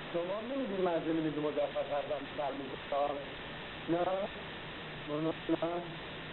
شما نمیدید منزل میدی مجفر کردم برمیگفتم نه نه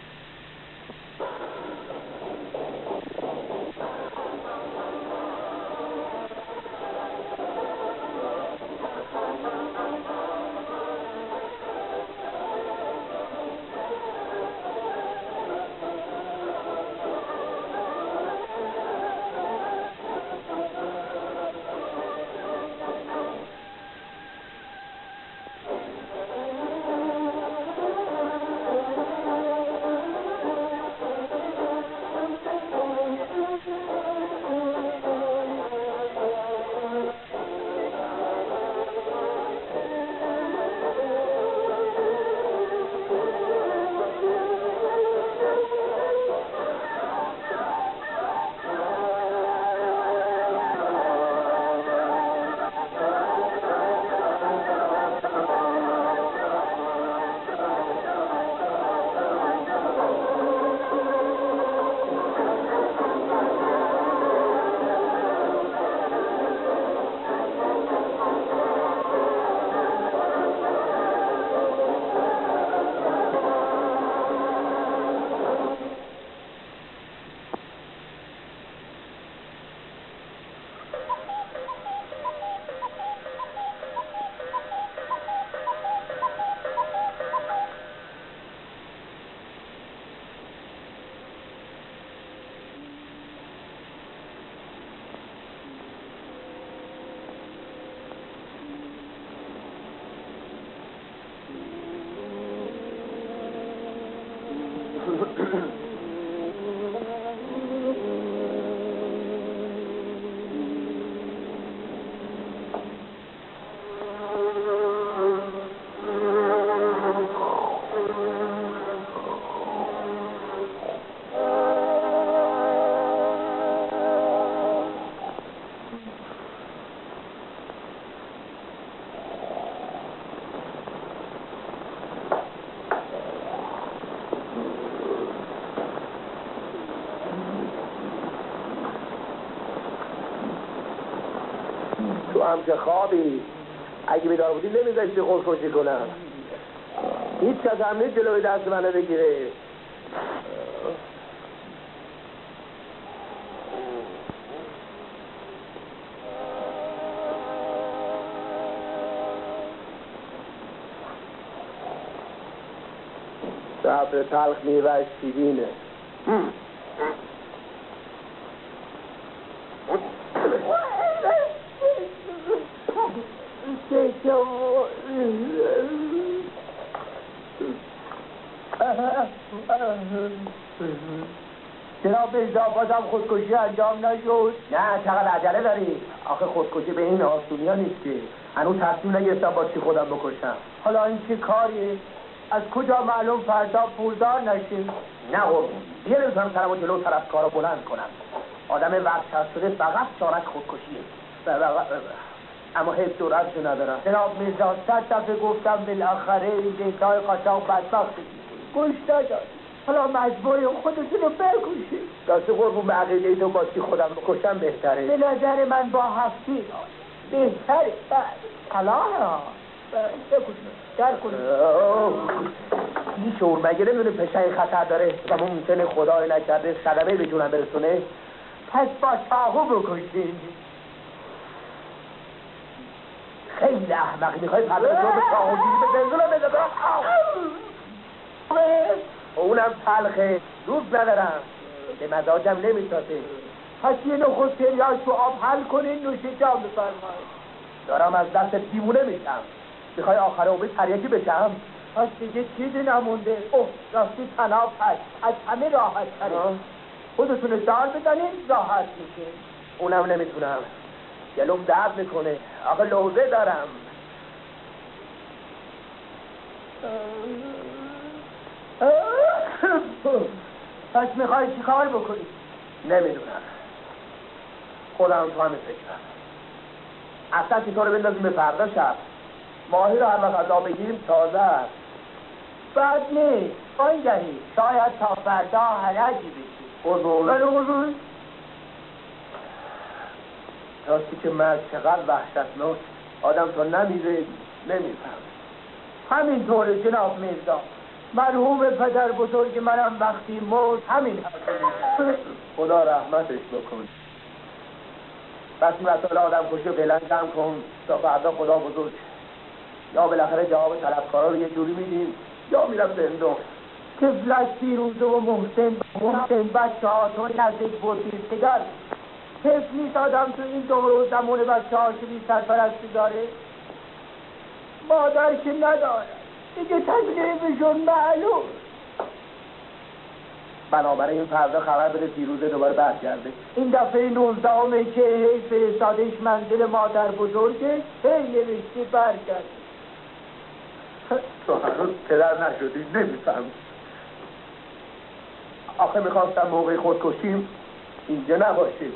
هم که خوابی اگه بیدار بودی نمیذاشتی خودکشی کنم. هیچ کس هم نیست جلوی دست منو بگیره. صبر تلخ میوهش شیرینه. جناب میرزا بازم خودکشی انجام نشد؟ نه چقدر عجله داری؟ آخه خودکشی به این آسونی ها نیست که هنوز تصمیم نگرفتم با چی خودم بکشم. حالا این چه کاریه؟ از کجا معلوم فردا پولدار نشیم؟ نه قربون یه نمیتونم سرم و جلو طرف کارو بلند کنم. آدم ورشت شده فقط چارش خودکشیه. اما حیف جرأتشو ندارم. جناب میرزا 100 دفعه گفتم بالاخره این دیتای قاچاق بدبختی گوش نداد. حالا مجبوری خودتون رو بکشید. راستی قربون به عقیده تو با چی خودم بکشم بهتره. به نظر من با هفتی بهتره. صلاحه ها در کنید. این شعور مگه نمیدونه پشه خطر داره و ممکنه خدای نکرده صدمه به جونم برسونه. پس با چاقو بکشید. خیلی احمقی. میخوای پرده تو به چاقو گیری به زنزونم بده. اونم تلخه دوست ندارم به مزاجم نمیسازه. پس یه نخود تریاک تو آب حل کنین نوش جام بفرمایید. دارم از دست دیوونه میشم. میخوای آخر عمری تریاکی بشم؟ پس دیگه چیزی نمونده. اوه راستی تناب هست از همه راحت تره. خودتون دار بزنین راحت میشه. اونم نمیتونم گلوم درد میکنه. آقا لوزه دارم. پس میخوای چی کار بکنی؟ نمیدونم خودم تو همه فکرم. اصلا چطور بندازیم به فردا شب ماهی رو هر وقت از آب بگیریم تازه است. بد نیست آنگهی شاید تا فردا حرجی بشی. راستی که مرد چقدر وحشتناک. آدم تا نمیره نمیفهم. همینطوره جناب میرزا. مرحوم پدر بزرگ منم وقتی مرد همین حرف. خدا رحمتش بکن. بس مسئله آدم کشی فعلا جمع کن تا فردا خدا بزرگ. یا بالاخره جواب طلبکارا رو یه جوری میدیم یا میرم زندون. طفلک پیروزه و محسن بچه ها تو نزدیک بردیرتگر. طفل نیست آدم تو این دور و زمان بچه ها که بی سرپرستی داره. مادر که نداره دیگه تکلیفشون معلوم. بنابراین فردا خبر بده پیروزه دوباره برگرده. این دفعه 19 که هی فرستادش منزل مادر بزرگه هی نوشته برگرده. تو هنوز پدر نشدی نمیفهم. آخه میخواستم موقع خودکشیم اینجا نباشید.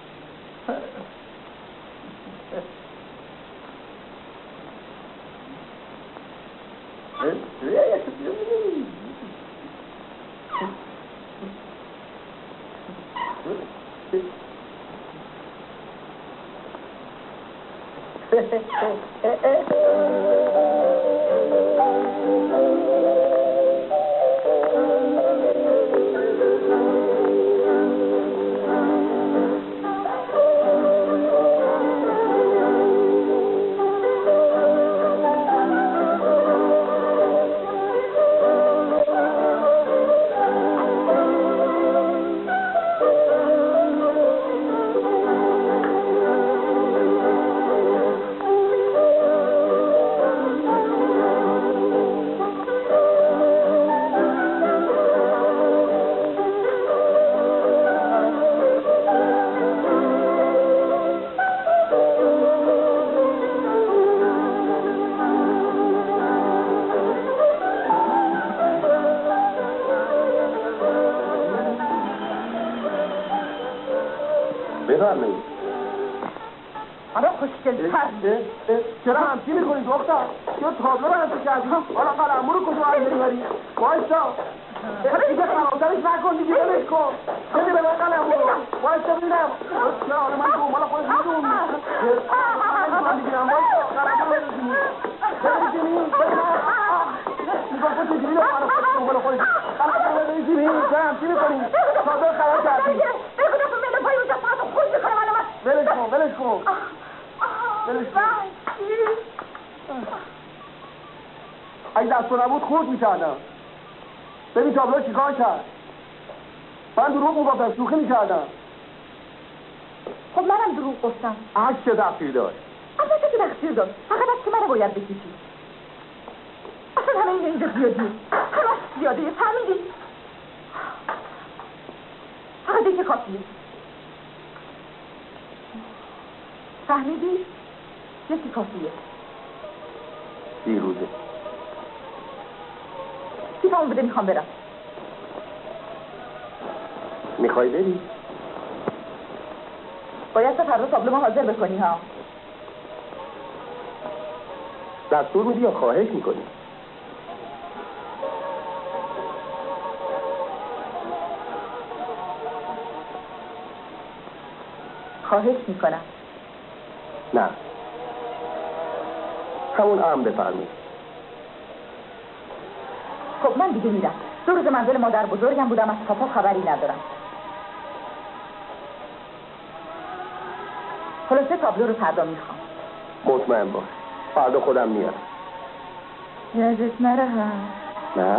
چرا همچی میکنید دختر؟ چرا تابلو رو همچی کردی؟ حالا قلمو رو کجا هم بری؟ وایسا دیگه خرابترش نکن دیگه بلش کن. بده به من قلمو رو. وایسا ببینم. چرا حالا من دنبال خودش میدونم. من میگیرم وایسا قلمو رو بزنی. بزنی؟ نگاه کن چجوری دنبال خودش. قلمو رو بزنی. چرا همچی میکنی؟ تابلو خراب کردی. ولش کن ولش کن. اگه دستو نبود خورد میکردم. ببین تابلو چیکار کرد. من دروغ میگفتم شوخی میکردم. خب منم دروغ گفتم. چه تقصیر داشت؟ اصلا چه تقصیر داشت؟ فقط از که منو باید بکشی. اصلا همه اینجا زیادی. همه زیاده فهمیدی؟ فقط دیگه کافیه. فهمیدی؟ یکی کافیه. بیروزه کیفمون بده میخوام برم. میخوای بری؟ باید تا فردا تابلو ما حاضر بکنی ها. دستور میدی یا خواهش میکنی؟ خواهش میکنم. نه همون امر بفرمید. خب من دیگه میرم. 2 روز منزل مادر بزرگم بودم از پاپا خبری ندارم. خلاصه تابلو رو فردا میخوام. مطمئن باش فردا خودم میارم. یادت نره ها. نه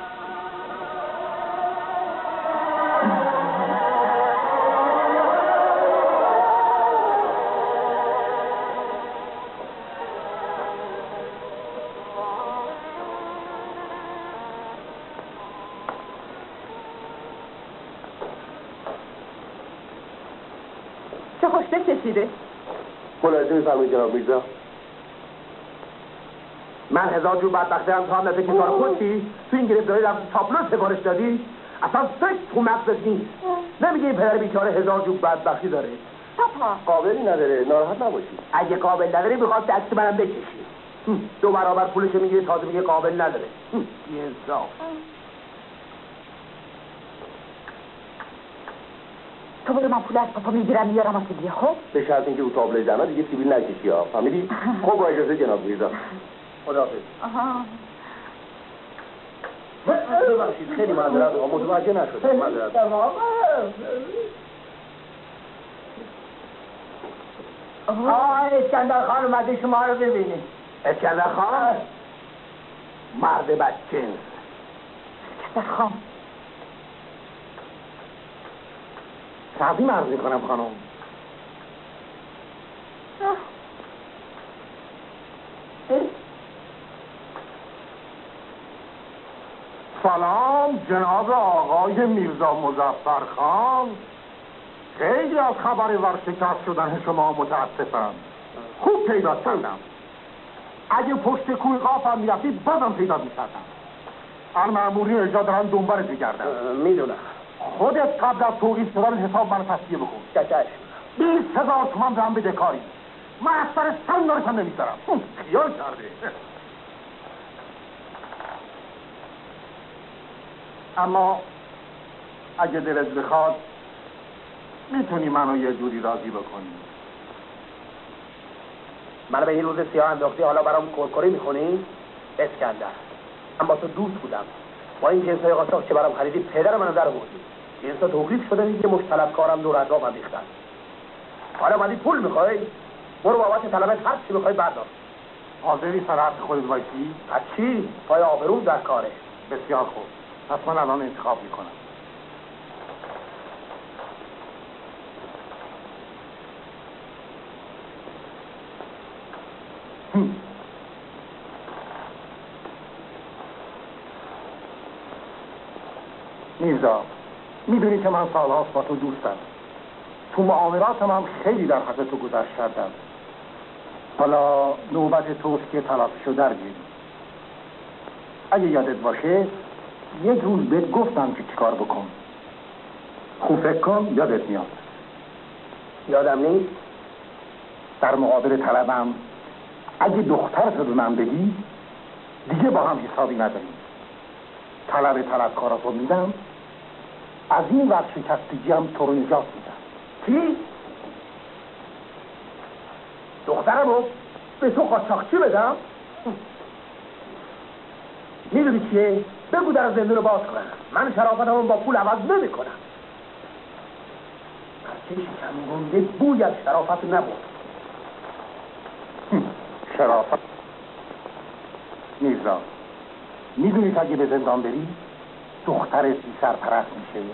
کشیده. ملاحظه میفرمایید جناب میرزا. من 1000 جور بدبختی هم تا هم نفکر کار خودی تو این گرفتاری رفت تابلو سفارش دادی. اصلا فکر تو مغزت نیست. نمیگه این پدر بیچاره 1000 جور بدبختی داره. پاپا قابلی نداره ناراحت نباشی. اگه قابل نداره میخواد عکس منم بکشی. 2 برابر پولش میگیره تازه میگه قابل نداره. یزا تو برو من پول از پاپا میگیرم میارم واسه بیا. خب به شرط اینکه او تابلوی زنها دیگه سیبیل نکشی ها، فهمیدی؟ خب با اجازه جناب میرزا. خداحافظ. ببخشید خیلی معذرت میخوام، متوجه نشدم. معذرت. اسکندر خان اومده شما رو ببینه. اسکندر خان؟ مرد بدجنس. اسکندر خان تعظیم عرض میکنم خانم. سلام جناب آقای میرزا مظفر خان. خیلی از خبر ورشکست شدن شما متاسفم. خوب پیدا کردم. اگه پشت کوه قاف هم میرفتید بازم پیدا میکردم. المأمورین اجازه دارن دنبالت بگردن. میدونم. خودت قبل از توقیف شدن حساب منو تصفیه بکن. چشم. 20,000 تومان به هم بده کاری. من از سر سنگارش هم نمیذارم. خیال کرده. اما اگه دلت بخواد میتونی منو یه جوری راضی بکنی. منو به این روز سیاه انداختی، حالا برام کرکری میخونی؟ اسکندر، من با تو دوست بودم. با این جنسای قاچاق که برام خریدی پدر منو در آوردی. جنسا توقیف شده، دیگه مش طلبکارم دور اطراف هم ریختن. حالا بعدی پول میخوای؟ برو بابت طلبت هر چی میخوای بردار. حاضری سر حرف خودت وایسی؟ از چی؟ پای آبروم در کاره. بسیار خوب، پس من الان انتخاب میکنم. میرزا، میدونی که من سالهاست با تو دوستم. تو معاملاتم هم خیلی در حق تو گذشت کردم. حالا نوبت توست که تلافشو درگیری. اگه یادت باشه یک روز بهت گفتم که چیکار بکن. خوب فکر کن، یادت میاد. یادم نیست. در مقابل طلبم اگه دخترت به من بدی دیگه با هم حسابی نداریم. طلبکاراتو میدم، از این ورشکستگی هم تو رو نجات میدم. چی؟ دخترمو به تو قاچاقچی بدم؟ میدونی چیه؟ بگو در زندون رو باز کنم. من شرافتمو با پول عوض نمی کنم. هرچه شکم گنده بوی از شرافت نبود. شرافت؟ میرزا، میدونی که اگه به زندان بری دختر سی سرپرست میشه.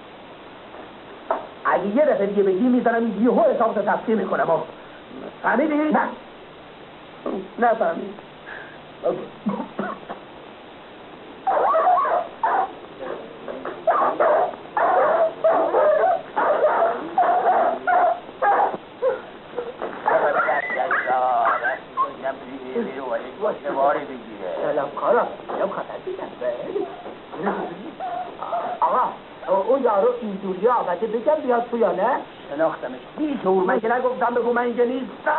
اگه یه دفعه دیگه بگی میزنم یهو حسابتو تصفیه میکنم. فهمیدی؟ نه فهمید. آقا اون یارو اینجوری آمده بگم بیاد تو یا نه؟ شناختمش بیشور. من که نگفتم بگو من اینجا نیستم.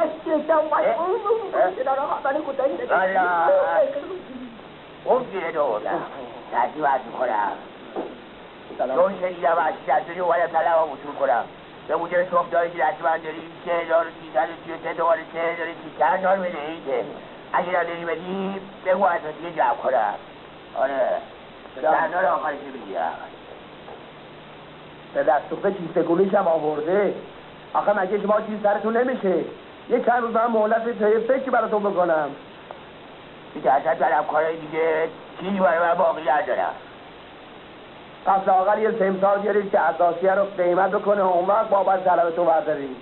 اون گیره دوردم تحصیبت میکنم چون شدیدم از شدیدی اومدم طلب هم وصول کنم به موجب صحبداری که دست من داری 3333 دوباره 3333 بدهی که اگه نداری بدی بگو از دیگه جمع کنم. آره سردار آخرشی بگیرم. به دستوقه چیسته گولیش هم آورده. آخه مگه شما چیز سرتون نمیشه؟ یک چند روز هم مهلت فکری براتون بکنم. دیگه اصلا طلبکارای دیگه چیزی برای من باقی ندارم. پس لااقل یه سمسار بیارید که اساسیه رو قیمت بکنه و اون وقت بابت طلبتو بردارید.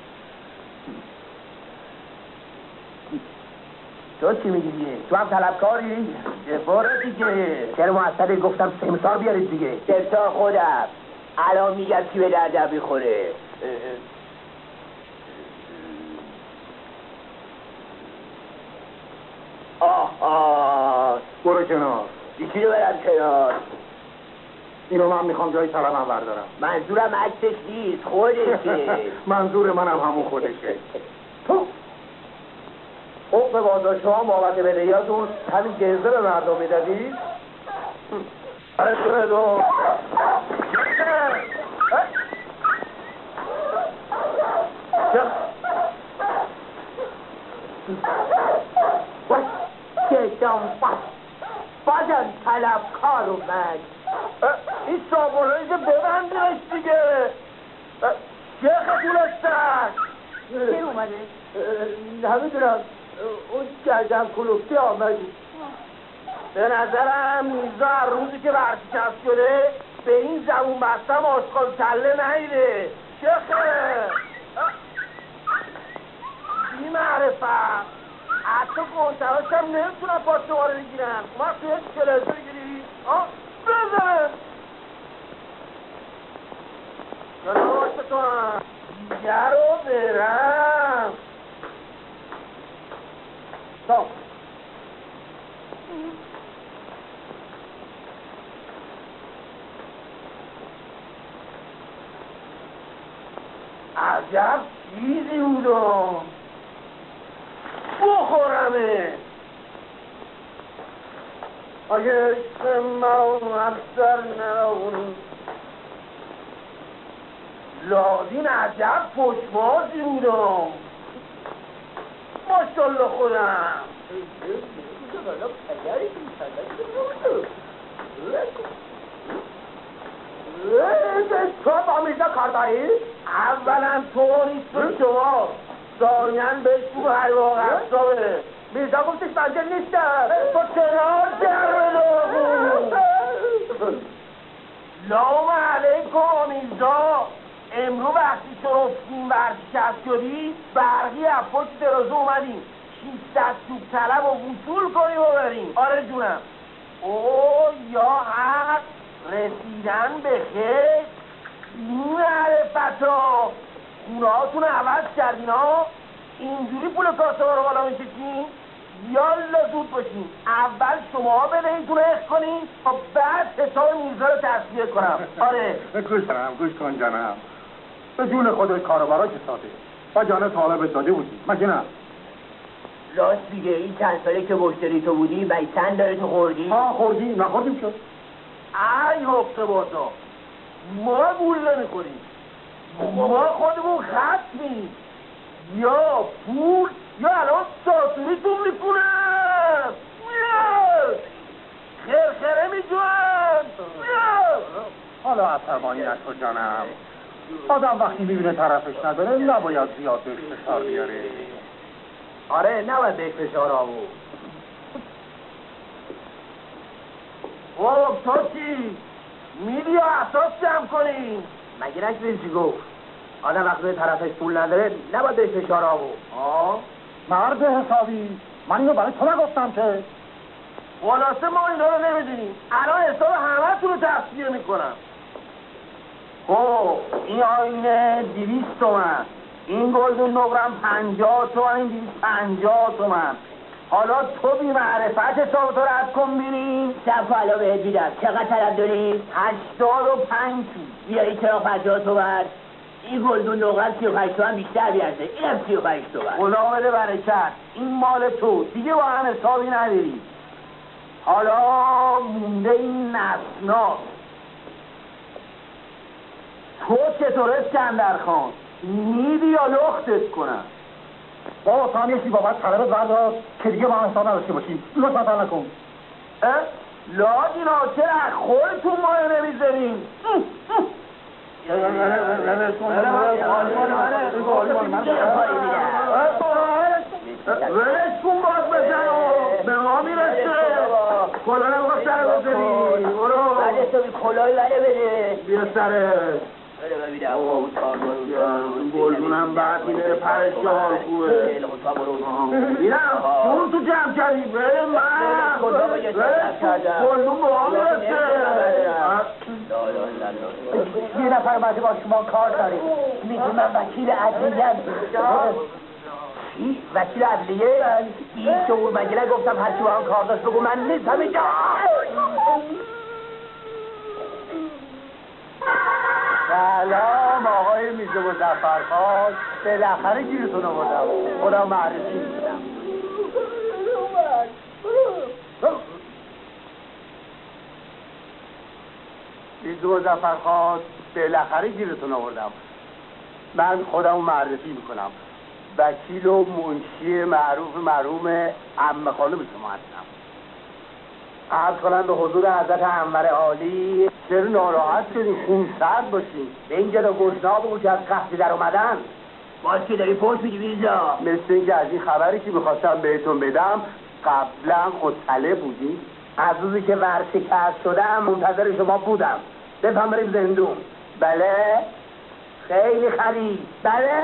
تو چی میگی دیگه؟ تو هم طلبکاری؟ برو دیگه. چرا معصبی گفتم سمسار بیارید دیگه. سمسار خودم الان میگم کی به دردم میخوره. برو کنار. یکی رو برم کنار. اینو من میخوام جای طلبم بردارم. منظورم عکسش نیست خودشه. منظور منم همون خودشه. تو به بازار شما بابت بدهیاتون همین جنزه به مردم میدادی؟ بازم طلبکار اومد. این صابونایی که ببندیش دیگه. شیخ دولستن کی اومده؟ نمیدونم، اون گردن کلوفتی آمدی. به نظرم میرزا هر روزی که ورشکست شده به این زبون بستم آشغال کله نیده. شیخه بی معرفت حتی کنتراش هم نمیتونم پاس دوباره بگیرم. ما توی کلزه بگیری بزن جانا باشه تو هم دیگر رو برم تا عجب چیزی بودم بخورمه. اگه عشق من همسر نرونی لادین عجب پشمازی بودم. ماشالله خودم تو با میرزا کار داری؟ اولا تو نیست به شما دارین بهش بگو هر واقع اصابه. میرزا گفتش منزل نیستم تو کنار در لام علیکم میرزا. امرو وقتی شرفتیم ورشکست شدی برقی افاش درازه اومدیم 600 توپ طلب و وصول کنیم و بریم. آره جونم. یا حق رسیدن به خیر. این معرفت ها خونه هاتون عوض کردین ها. اینجوری پول کاسه رو بالا میکشین. یالا زود باشین اول شما بدهیتون اخ کنین و بعد حساب میرزا رو تصویه کنم. آره گوش کن جانم. به جون خودت کارو که ساده و جانه طالبت داده بودی مگه نه؟ راست دیگه این چند ساله که مشتری تو بودی و چند داره تو خوردی؟ ها خوردی نخوردیم شد. ای حقه بازا ما گول نمیخوریم. ما خودمون ختمیم یا پول یا الان ساتوریتون میکنم. خرخره میجوان. حالا عصبانی نشو جانم. آدم وقتی میبینه طرفش نداره نباید زیاد بهش فشار بیاره. آره نباید بهش فشار آورد. خب تو چی؟ میری یا اساس جمع کنی؟ مگه نشدید چی گفت؟ آدم وقتی به طرفش پول نداره نباید بهش فشار آورد. مرد حسابی من اینو برای تو نگفتم که. خلاصه ما اینا رو نمیدونیم. الان حساب همه تون رو تصفیه میکنم. خب این آینه 200 تومن، این گلدون نقرم 50 تومن، این 250 تومن. حالا تو بی معرفت حساب تو رد کن بینیم. صفحه الان بهت میدم. چقدر طلب داری؟ 85 تومن. بیایی چرا 50 تومن؟ این گلدون نقرم 35 تومن بیشتر بیارده. اینم 35 تومن. خدا بده برکت. این مال تو دیگه با هم حسابی نداری. حالا مونده این نسناس. تو چطوره اسکندر خان؟ میدی یا لختت کنم؟ بابا ثانیشی بابت طلبت بردار که دیگه با هم حساب نداشته باشیم. لطفا نکن. لادینا چرا خودتون مایه نمیذاریم؟ ولش کن باز بزن به ما میرسه. کلاه نگاه سر بزنی برو بعد تو بی کلاهی بره بده. بیا سرش بده ببینم. گلدونم بعد میره پرشان خوبه. میرم چون تو جمع کردی بره من گلدون با هم میرسه. یه نفر اومده با شما کار داره. میگه من وکیل عدلیه‌ام. وکیل عدلیه؟ این شعور مگه نگفتم هر کی با هم کار داشت بگو من نیستم اینجا. سلام آقای میرزا مظفرخان. بالاخره گیرتون آوردم. خودم معرفی میکنم. میرزا مظفرخان بالاخره گیرتون آوردم. من خودم معرفی میکنم. وکیل و منشی معروف مرحوم عمه خانم شما هستم. عرض کنم به حضور حضرت انور عالی چرا ناراحت شدین؟ خونسرد باشین. به این جدا گشناب بود که از قحطی در اومدن. باز که داری پرس میگی ویزا؟ مثل اینکه از این خبری که میخواستم بهتون بدم قبلا مطلع بودی؟ از روزی که ورشکست شدم منتظر شما بودم. بفهم بریم زندون. بله؟ خیلی خرید. بله؟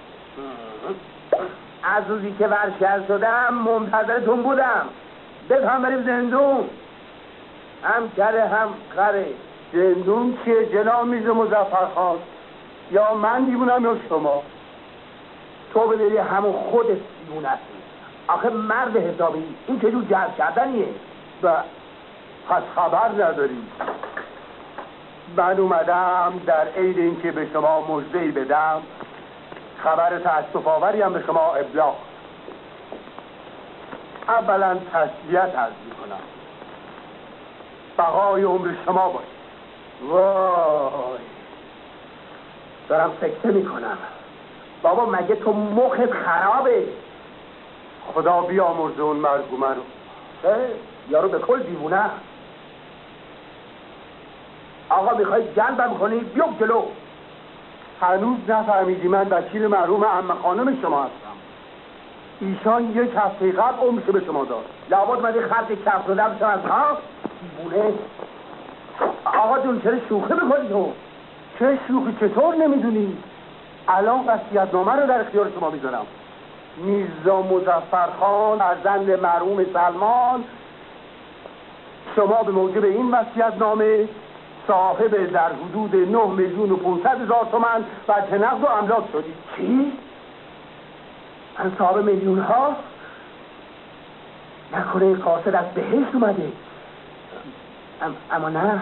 از روزی که ورشکست شدم منتظرتون بودم. بفهم بریم زندون. هم کره هم خره. زندون چیه جناب میرزا مظفرخان؟ یا من دیوونم یا شما؟ تو بداری همون خودت دیوونه هستی. آخه مرد حسابی این چجور جذب کردنیه؟ پس خبر نداری. من اومدم در عین اینکه به شما مژده‌ای بدم خبر تأسف آوری هم به شما ابلاغ. اولا تسلیت عرض میکنم. بقای عمر شما باشه. وای دارم سکته میکنم. بابا مگه تو مخت خرابه؟ خدا بیامرزه اون مرگومه رو. یارو به کل دیوونه. آقا میخوای جلبم کنی بیو جلو. هنوز نفهمیدی من وکیل مرحوم عمه خانم شما هستم. ایشان یک هفته قبل عمرش به شما داد. لابد مدی خرد کف دادم شما از ها دیوونه. آقا جون چرا شوخی میکنی تو؟ چه شوخی؟ چطور نمیدونی؟ الان وصیت‌نامه رو در اختیار شما میذارم. میرزا مظفرخان فرزند مرحوم سلمان شما به موجب این وصیت‌نامه صاحب در حدود 9,500,000 تومان وجه نقد و املاک شدید. چی؟ من صاحب میلیون ها؟ نکنه این قاصد از بهشت اومده. اما نه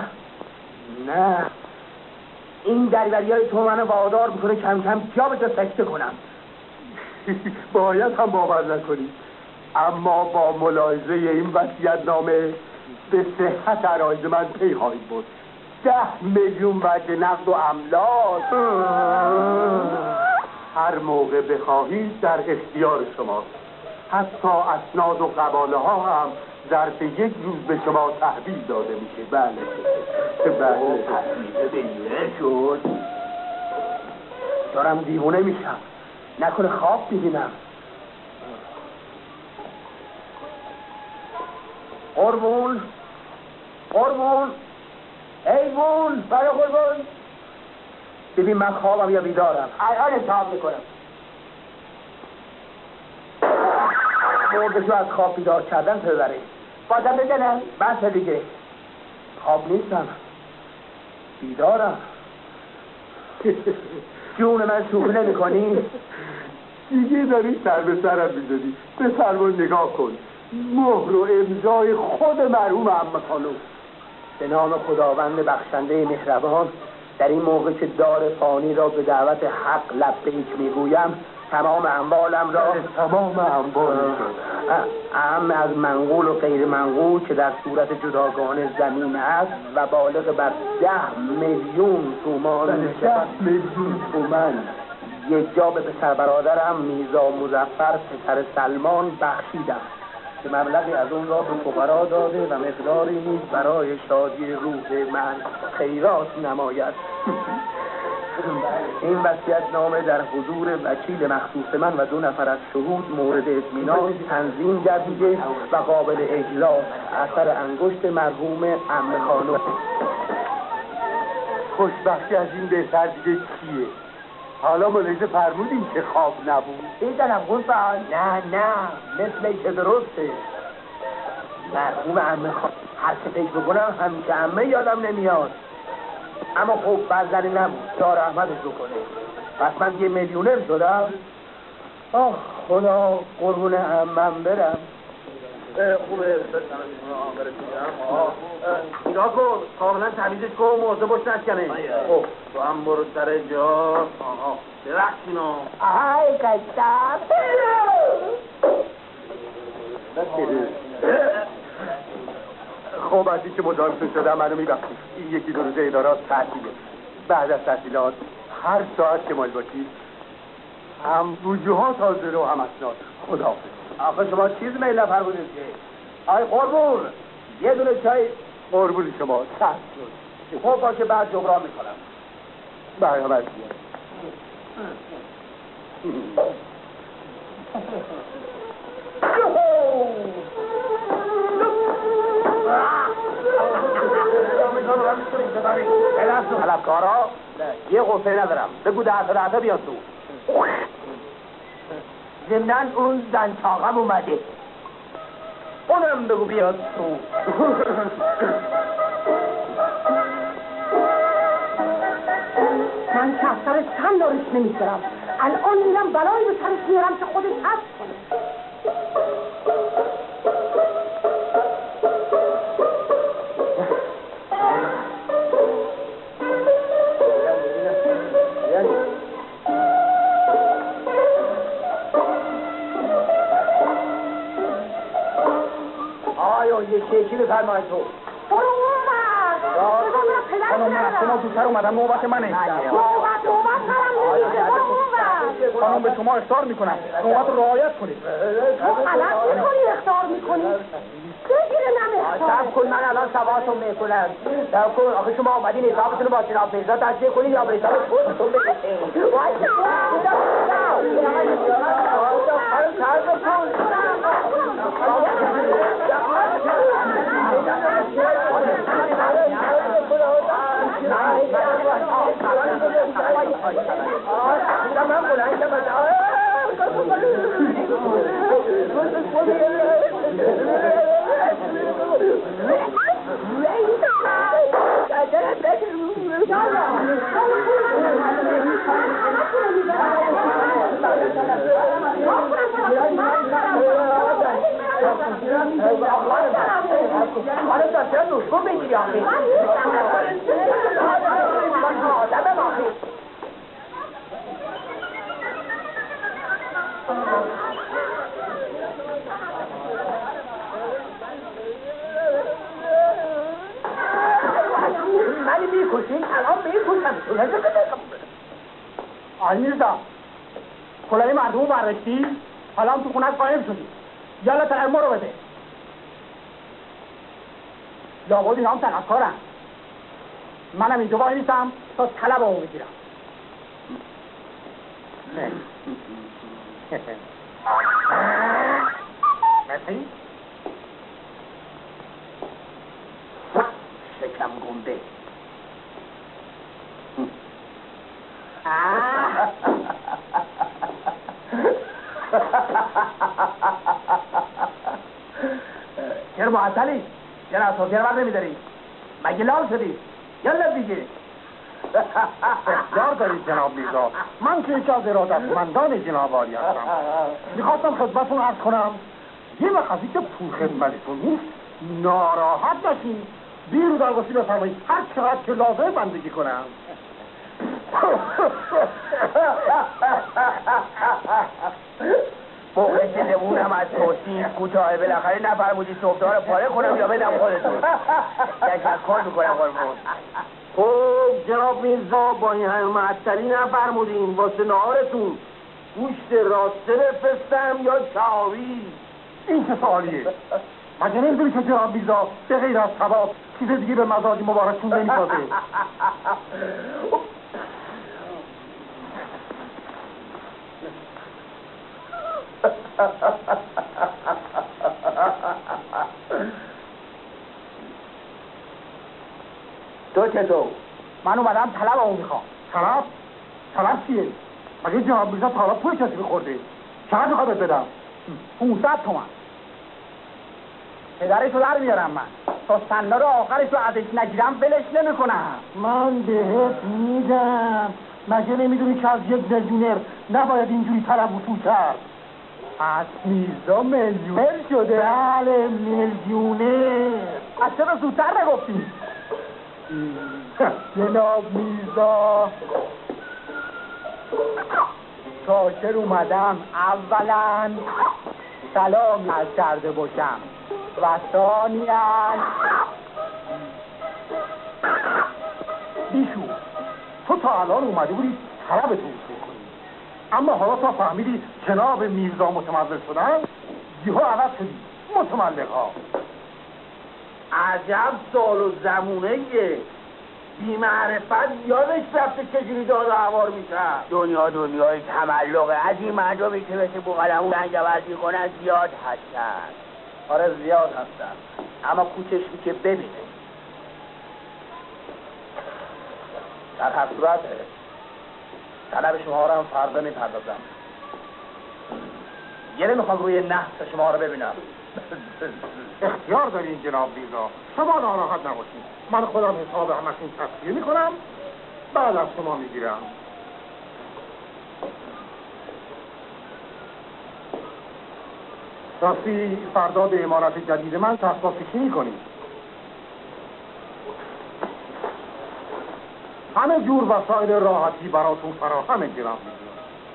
این دریوری های تو منو وادار میکنه کم کم جا به جا سکته کنم. باید هم باور نکنی، اما با ملاحظه این وصیت‌نامه به صحت عرایض من پی خواهید بود. 10 میلیون وجه نقد و املاک هر موقع بخواهید در اختیار شماست. حتی اسناد و قباله ها هم ظرف 1 روز به شما تحویل داده میشه. بله دیوونه شد. دارم دیوونه میشم. نکنه خواب میبینم. قربون ایوون برای قربون. ببین من خوابم یا بیدارم. الان حساب میکنم. مردشو از خواب بیدار کردن ببره. بازم بزنم؟ بس دیگه خواب نیستم، بیدارم. جون من شوخی نمی کنی؟ دیگه داری سر به سرم میزدی. به سرمون نگاه کن. مهر و امضای خود مرحوم عمه خانم. به نام خداوند بخشنده مهربان در این موقع که دار فانی را به دعوت حق لبیک میگویم تمام اموالم را اهم از منقول و غیر منقول که در صورت جداگانه زمین است و بالغ بر 10 میلیون تومان یک جا به پسر برادرم میرزا مظفر پسر سلمان بخشیدم که مبلغی از اون را به فقرا داده و مقداری نیز برای شادی روح من خیرات نماید. این وصیت‌نامه در حضور وکیل مخصوص من و 2 نفر از شهود مورد اطمینان تنظیم گردیده و قابل اجلاس اثر انگشت مرحوم عمه خانم. خوشبختی از این بهتر دیگه چیه؟ حالا ملاحظه فرمودیم که خواب نبود. دیدنم قربان. نه مثل که درسته. مرحوم عمه خانم هر چه فکر بکنم همیشه عمه یادم نمیاد. اما خب بزنی نبود. دار احمدش بکنه. پس من 1 میلیونر شدم. آه خدا قربون عمم برم. خوبه نگاه کن کاملا تمیزش کن موضوع باش نشکنه. خب تو هم برو سر جا. درخشینو آهای کشتم. خب از این که مدارستون شدم منو میبخشید. این 1-2 روزه ادارات تعطیله. بعد از تعطیلات هر ساعت که مال باشید هم بوجوها تازه رو هم اسناد. خداحافظ. آخه شما چیز میل نفرمودید که آی قربون یه دونه چای. قربون شما چشم شد. خب باشه بعد جبران میکنم. برابر طلبکارا یه غصه ندارم بگو ده بیاد تو. ضمناً اون زن چاقم اومده اونم بگو بیاد تو. من که اثر چند دارش نمیذارم الان میرم بلایی به سرش میارم که خودش هست کنه. آیا یه شیکی بفرمای تو. برو اومد خانم شما زودتر اومدم نوبت منه. نوبت سرم نمیشه. خانم به شما اخطار میکنم نوبت رو رعایت کنید. تو غلط میکنی اخطار میکنی بگیره نمیخواه. سب کن من الان سواتون میکنم. سب کن آخه شما آمدین حسابتون رو با جناب پیزا تشریح کنید یا به حساب خودتون بگید. آی میرزا کلاه مردم برداشتی حالا هم تو خونت قایم شدی یالا ترمو رو بده. لابد اینا هم طلبکارن. منم اینجا وای نیستم تا طلبمو بگیرم. مرسی. شکم گنده. چرا معطلی؟ چرا اساسیه بر نمیداری؟ مگه لال شدی؟ یالا دیگه. اختیار دارید جناب میرزا. من که یکی از ارادتمندان جناب عالی هستم. میخواستم خدمتتون عرض کنم یه وقتی که پول خدمتتون نیست ناراحت نشین بیرو درگاسی بفرمایید هر چقدر که لازم بندگی کنم. موقع که نمونم از توصیف کوتاه بالاخره نفرمودی صبحدار پاره کنم یا بدم خودتون. تشکر میکنم قربون. خب جناب میرزا با این همه معطلی نفرمودین واسه نهارتون گوشت راسته بفرستم یا چاوی؟ این چه سوالیه؟ مگه نمیدونی که جناب میرزا به غیر از کباب چیز دیگه به مزاج مبارکشون نمیسازه؟ تو چطور؟ من اومدم طلبمو میخوام. طلب چیه؟ مگه جناب میرزا تا حالا پول کسی بخورده؟ چقدر میخواد بدم؟ 500 تومن. پدرشو در میارم من تا سنده رو آخرش رو ازش نگیرم ولش نمیکنم. من بهت میدم. مگه نمیدونی که از یک میلیونر نباید اینجوری طلب وصول کرد؟ از میرزا میلیونر شده. بله میلیونر. از چرا زودتر نگفتی؟ جناب میرزا شاکر اومدم اولا سلام از کرده باشم و ثانیاً بیشو تو تا الان اومده بودی طلبتون کنی اما حالا تا فهمیدی جناب میرزا متمول شدن یهو عوض شدی متملق ها. عجب سال و زمونه‌یه، بی معرفت یادش رفته چجوری داد و هوار میشن. دنیای تملقه. از این مردمی که مثل بوقلمون رنج‌آورزی کنن زیاد هستن. آره زیاد هستن، اما کوچش که ببینه. در هر صورت طلب شما رو هم فردا میپردازم. یه نمیخوام روی نحس شما رو ببینم. اختیار دارین جناب میرزا، شما ناراحت نباشید، من خودم حساب همشون تصفیه میکنم بعد از شما میگیرم. راستی فردا به عمارت جدید من تصفیه کشی میکنیم. همه جور وسایل راحتی براتون فراهم جناب میرزا.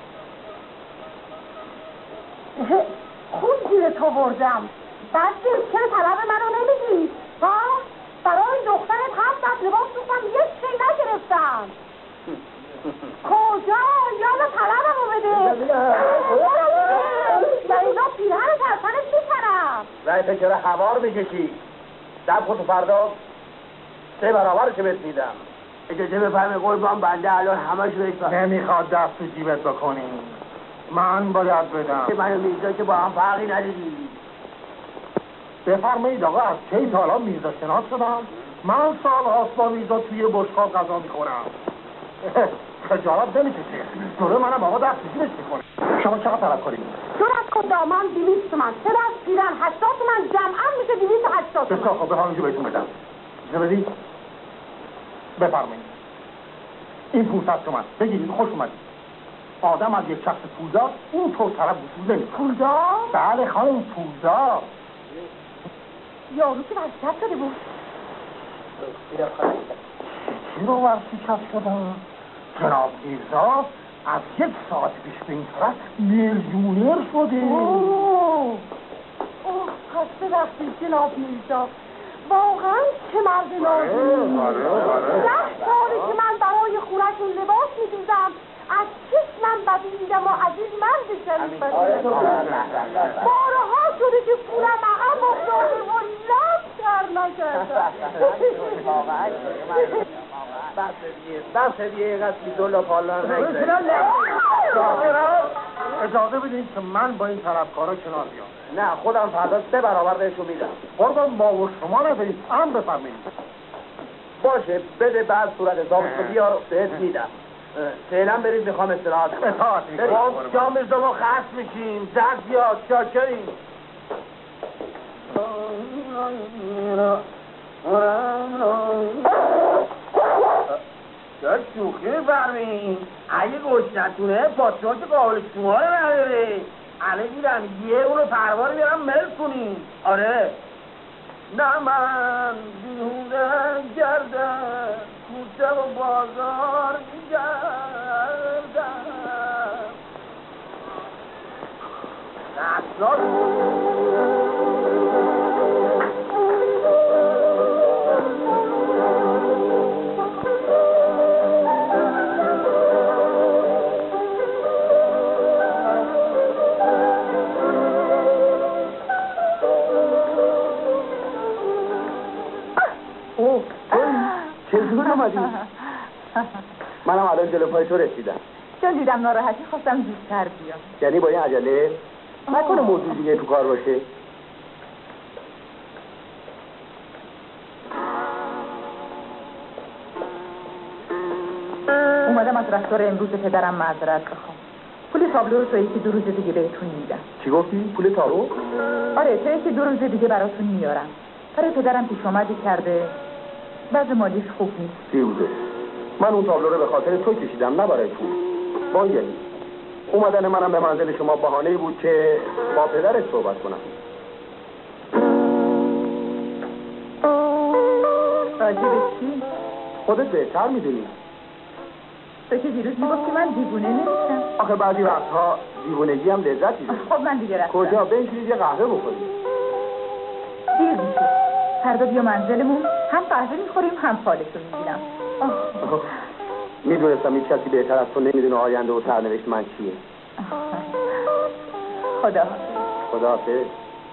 خوب گیرت آوردم. بسته چرا طلب منو نمیدی؟ ها؟ برای دخترت 7 دست لباس دوستم یک شی نگرفتم. کجا؟ یالا طلبمو بده. یا اینا پیرهن ترسنش میکنم. رای چرا هوار میکشی؟ دب خودتو فردا 3 برابرش بهت میدم. اجازه بفرمایید قربان بنده الان همه‌شو بهش نمیخواد دست تو جیبت بکنی، من باید بدم. منو میرزا که با هم فرقی ندیدی. بفرمایید آقا، از کی تا حالا میرزا شناس شدم؟ من سال هاست با میرزا توی بشقاب غذا میخورم. خجالت نمیکشه، جلو منم آقا دست جیبش میکنه. شما چقدر طلب کنید؟ جرأت کن دامن 200 تومن، 3 دست پیرهن 80 تومن، جمعا میشه 280 تومن. بسیار خوب، به همونجا بهتون بدم. اجازه بدید؟ بفرمایید این 500 تومن بگیرید. خوش اومدید. آدم از یک شخص پولدار اینطور طلب وصول نمی‌کنه. پولدار؟ بله خانم، پولدار. یارو که ورشکست شده بود. چی رو ورشکست شدن؟ جناب میرزا از 1 ساعت پیش به این طرف میلیونر شده. اوه پس ببخشید جناب میرزا، واقعا چه مرد نازی. 10 ساله که من برای خونه‌شون لباس می‌دوزم، از چشمم بدیدم و از این مرد شریف بارها شده که پولم عقب افتاده و لب در نکردم. بس دیگه اینقدر بیدولا پالان اجازه بدید که من با این طلبکارا کنار بیام. نه خودم فردا 3 برابر بهشون میدم. قربان ما و شما ندارید، هم بفرمایید. باشه بده، بعد صورت حسابش رو بیار بهت میدم. فعلا برید میخوام استراحت کنم. اطاعت میکنم. خب جا میرزا ما خصم میشیم، زد زیاد شاکریم. چرا شوخی برمین؟ اگه گشنتونه پاترون که قابل شما رو نداره. الان میرم یه اونو پروار بیارم ملک کنیم. آره نه من بیهوده گردم کوچه و بازار میگردم چجور آمدی؟ منم الان جلو پای تو رسیدم. چون دیدم ناراحتی خواستم زودتر بیام. یعنی با این عجله؟ نکنه موضوع دیگه تو کار باشه؟ اومدم از رفتار امروز پدرم معذرت بخوام. پول تابلو رو تا یکی 2 روز دیگه بهتون میدم. چی گفتی؟ پول تابلو؟ آره تا یکی 2 روز دیگه براتون میارم. برای پدرم پیش اومدی کرده، وضع مالیش خوب نیست. فیروزه من اون تابلو رو به خاطر تو کشیدم، نه برای پول. وانگلی اومدن منم به منزل شما بهانه‌ای بود که با پدرت صحبت کنم. راجع به چی؟ خودت بهتر میدونی. تو که دیروز میگفتی من دیوونه نمیشم. آخه بعضی وقتها دیوونگی هم لذتی داره. خب من دیگه رفتم. کجا؟ بنشینید یه قهوه بخورید. دیر میشه. فردا بیا منزلمون، هم قهوه میخوریم هم فالشو میگیرم. میدونستم هیچ کسی بهتر از تو نمیدونه آینده و سرنوشت من چیه. خداحافظ.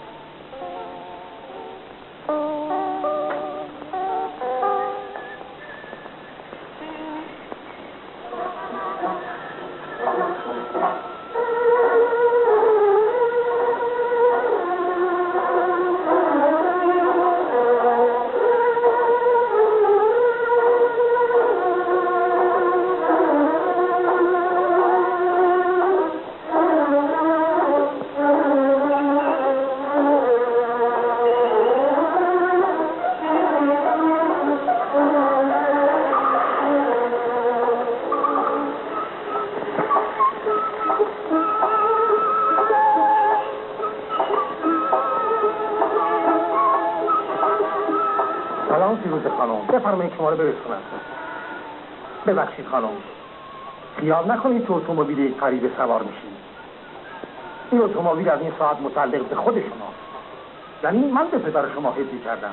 بفرمایید شما رو برسونم. ببخشید خانم، خیال نکنید تو اتومبیل یک غریبه سوار میشید. این اتومبیل از این ساعت متعلق به خود شماست. یعنی من به پدر شما هدیه کردم.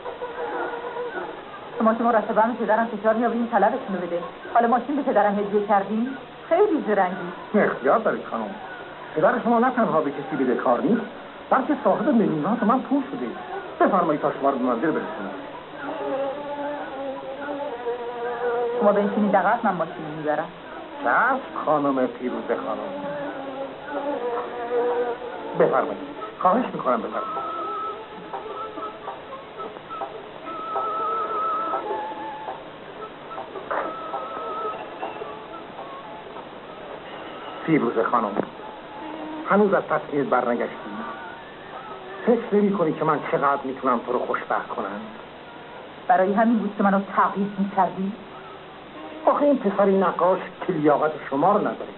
شما که مرتبا به پدرم فشار می‌آورین طلبتون رو بده. حالا ماشین به پدرم هدیه کردین؟ خیلی زرنگی. اختیار دارید خانم. پدر شما نه تنها به کسی بدهکار نیست، بلکه صاحب میلیونات من پول شده. بفرمایید تا شما رو به منزل برسونم. شما بنشینید عقب، من ماشین میبرم. چشم خانم پیروزه خانم. بفرمایید. خواهش میکنم بفرمایید. پیروزه خانم، هنوز از تصمیمت برنگشتی؟ فکر نمی‌کنی که من چقدر میتونم تو رو خوشبخت کنم؟ برای همین بود که منو تعقیب می‌کردی؟ آخه این پسری نقاش که لیاقت شما رو نداره.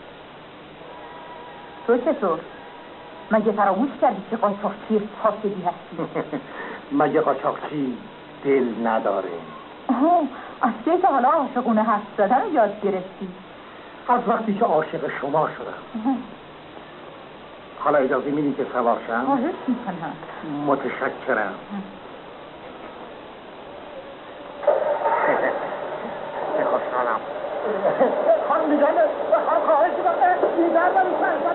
تو چطور؟ مگه فراموش کردی که قاچاقچی فاسدی هستی؟ مگه قاچاقچی دل نداره؟ از که حالا عاشقونه حرف زدن رو یاد گرفتی؟ از وقتی که عاشق شما شدم. حالا اجازه میدی که سوار شم؟ خواهش میکنم. متشکرم. چه خوشحالم. خانم نگاه خواهش میکنم دیگر دارید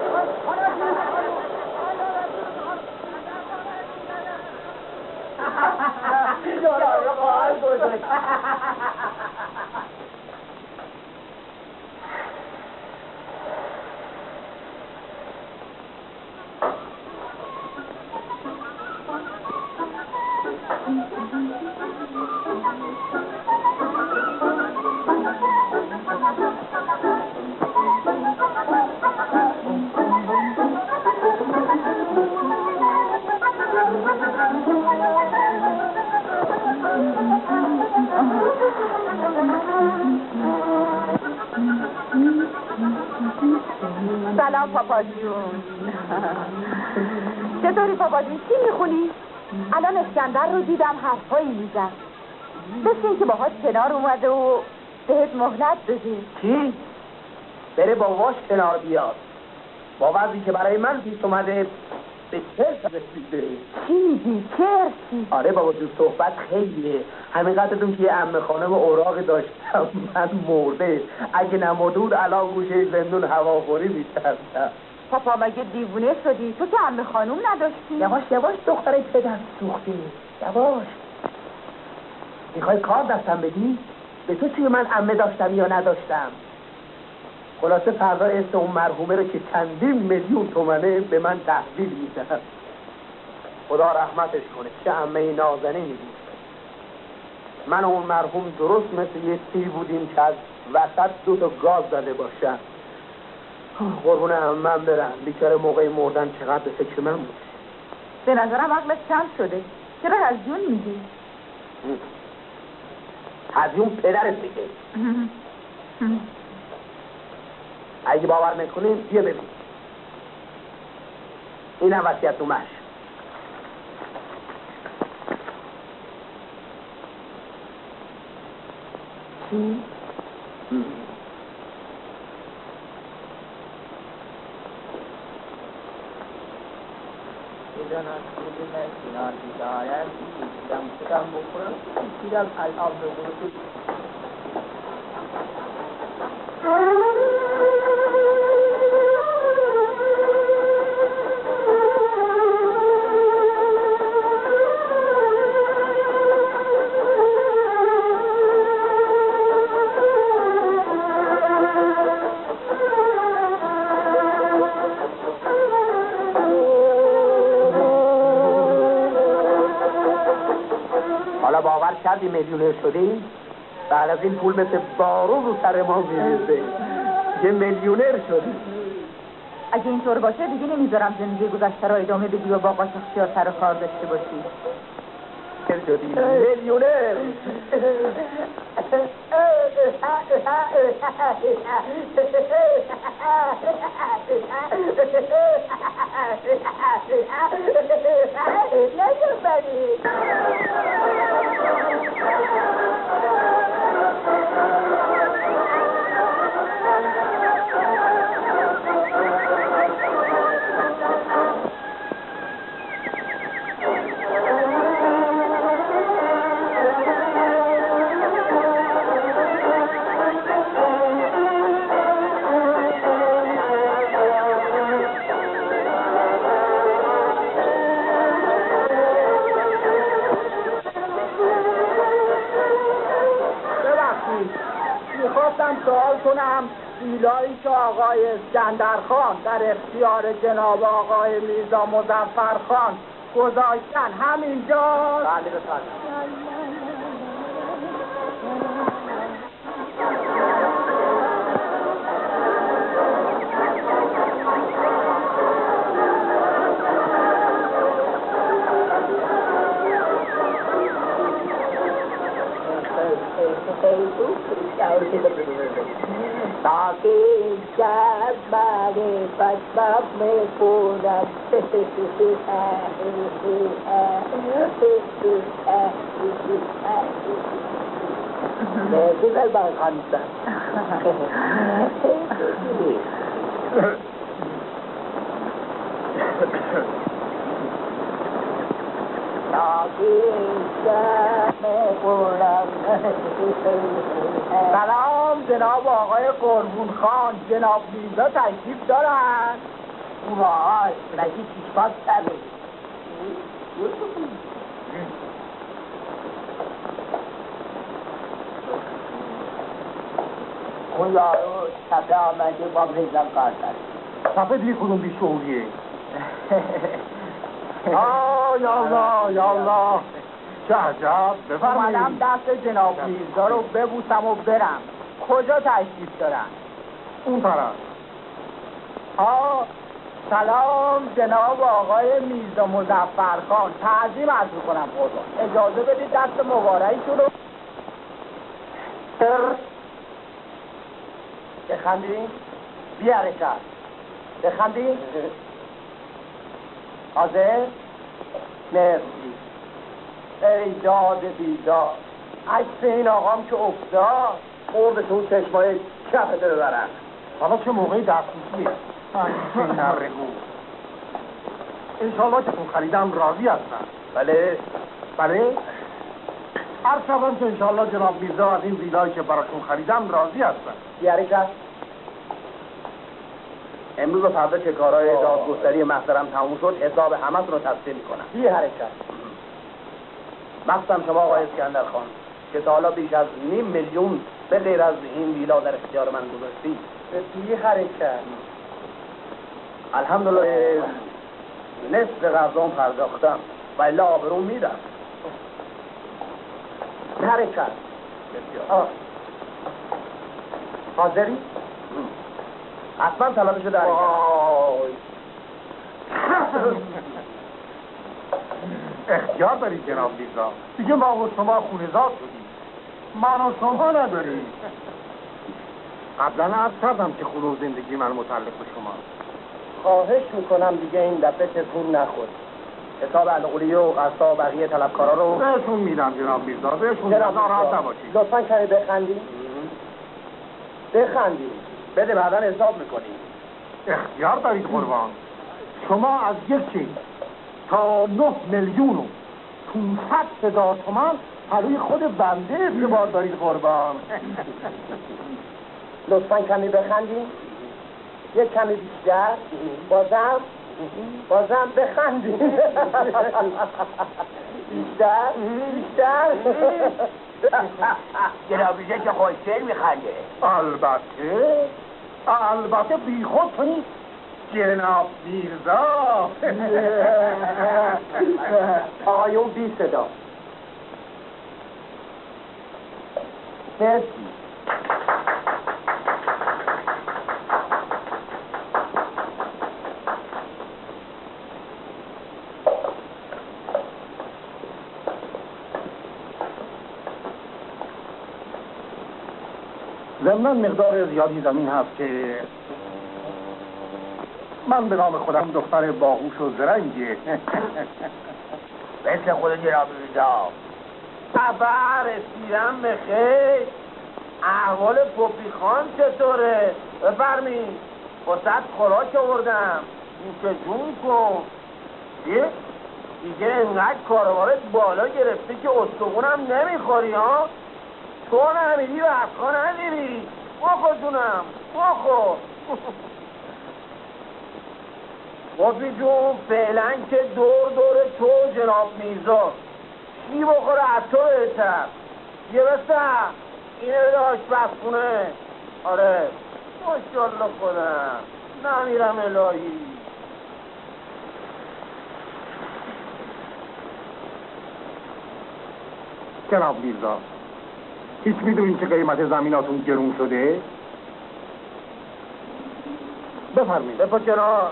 سلام پاپا جون. چطوری پاپا جون؟ چی میخونی؟ الان اسکندر رو دیدم حرفایی میزن، مثل اینکه باهاش کنار اومده و بهت مهلت بده. چی؟ بره باباش کنار بیاد. با وضعی که برای من پیش اومده به چرس رسیده. چی میگی؟ چرسی؟ آره بابا جون، صحبت خیلیه. همینقدرتون که یه عمه خانم اوراقی داشتم من مرده. اگه نمرده بود الان گوشه زندون هواخوری می‌کردم. پاپا مگه دیوونه شدی؟ تو که عمه خانوم نداشتی؟ یواش یواش دختره پدر سوختی. یواش. میخوای کار دستم بدی؟ به تو چیه من عمه داشتم یا نداشتم؟ خلاصه فردا اسم اون مرحومه رو که چندین میلیون تومنه به من تحویل میدن. خدا رحمتش کنه، چه عمه نازنینی بود. من و اون مرحوم درست مثل یه تی بودیم که از وسط 2 تا گاز زده باشن. قربون عمم برم، بیچاره موقع مردن چقدر به فکر من بود. به نظرم عقلت کم شده. چرا هزیون میگی؟ هزیون پدرت بگه. اگه باور نکنین بیا ببین. اینم وصیت نامه‌اش. چی؟ میدن از خود کنار بیدارم دیدم بخورم دیدم الان به برو حالا باور کردی میلیونر شدی؟ بعد از این پول مثل بارون رو سر ما میریزه. یه میلیونر شدی. اگه اینطور باشه دیگه نمیذارم زندگی گذشته رو ادامه بدی و با قاچاقچیا سر و کار داشته باشی. شدی میلیونر. میخواستم سوال کنم ویلایی که آقای اسکندرخان در اختیار جناب آقای میرزا مظفرخان گذاشتن همینجاست؟ بله بفرمایید. تاکہ شب بارے پسب میں پورب میں گزر بار خانستان سلام جناب آقای قربون خان، جناب میرزا تشریف دارن؟ وای رکی چیشپاک سره اون یارو سفه آمده با ریزم کار داره. سفه دیگه کدوم بیشعوریه؟ یا الله یا الله، چه عجب. بفرمایید. اومدم دست جناب میرزا رو ببوسم و برم. کجا تشریف دارن؟ اون طرف. سلام جناب آقای میرزا مظفرخان، تعظیم عرض می‌کنم قربان. اجازه بدید دست مبارکتون رو بخندیم. بی حرکت بخندیم. حاضر؟ مرسی. ای داد بیداد، عکس این آقام که افتاد خورد تو اون چشمای کف داره برن. حالا چه موقعی دستوسیه؟ نرگو انشالله که تون خریدم راضی هستن. بله بله. هر شبم که انشالله جناب میرزا از این ویلایی که براشون خریدم راضی هستن. بی حرکت. امروز و فردا که کارهای دادگستری محضرم تموم شد حساب همتون رو تفصیل میکنم. بی حرکت. مخصوصا شما آقای اسکندرخان که تا حالا بیش از 500,000 به غیر از این ویلا در اختیار من گذاشتید. بی حرکت. الحمدلله نصف قرضام پرداختم و الا آبروم میدم. بی حرکت. حاضری؟ حتما طلبشو در اختیار دارید جناب میرزا. دیگه ما و شما خونه‌زاد شدیم، من و شما نداریم. قبلا عرض کردم که خونه و زندگی من متعلق به شما. خواهش میکنم دیگه این دفعه تکون نخور. حساب القلیه و قصا و بقیه طلبکارا رو بهشون میدم جناب میرزا. بهشون میدم، ناراحت نباشید. لطفا کمی بخندی. بخندی. بده بعدا حساب میکنی. اختیار دارید قربان. شما از یک چیز تا 9,500,000 تومان پروی خود بنده اعتبار دارید قربان. لطفا کمی بخندیم، یک کمی بیشتر، بازم بخندیم. بیشتر جنابیزه که خوشگل میخنده. البته بی خود تو نیست جناب میرزا. آقایون بی صدا. مرسی. ضمناً مقدار زیادی زمین هست که من به نام خودم دختر باهوش و زرنگه. مثل خود جناب میرزا. خبر رسیدم به خیر. احوال پوپی خان چطوره؟ بفرمین. واسه خوراک آوردم. نوش جون کن. دیگه انقدر کاروارت بالا گرفته که استخونم نمیخوری ها؟ تو نمیدی و افغان ندیری. بخور جونم بخور. پوپی جون فعلا که دور تو جناب میرزا چی بخوره از تو بهتر. یه بستم اینه بده آشپزخونه. آره ماشاءالله خودم نمیرم الهی. جناب میرزا هیچ میدونین که قیمت زمیناتون گرون شده؟ بفرمایید. بپا کنار.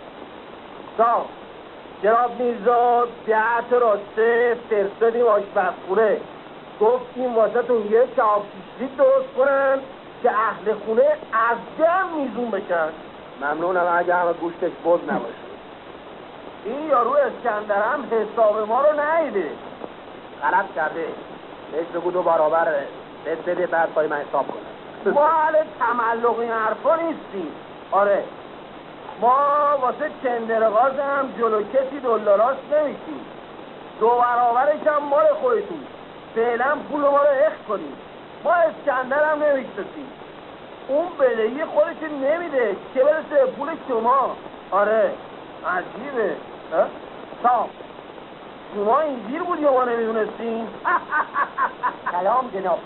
جناب میرزا 10 راسته فرستادیم آشپزخونه. گفتیم واسه تون یه کباب شیشلیک درست کنن که اهل خونه از دم میزون بشن. ممنونم اگه همه گوشتش بز نباشه. این یارو اسکندرم حساب ما رو نیده. غلط کرده. بهش بگو 2 برابر بده بعد پای من حساب کنم. ما اهل تملق این حرفا نیستیم. آره ما واسه چندرغاز هم جلو کسی دلاراست نمیشیم. 2 برابرش هم مال خودتون. فعلا پول ما رو اخت کنیم. ما اسکندر هم نمیشتسیم. اون بدهی خودش نمیده که برسه پول شما. آره عجیبه. شما اینجیر بود یا ما نمیدونستیم؟ سلام جناب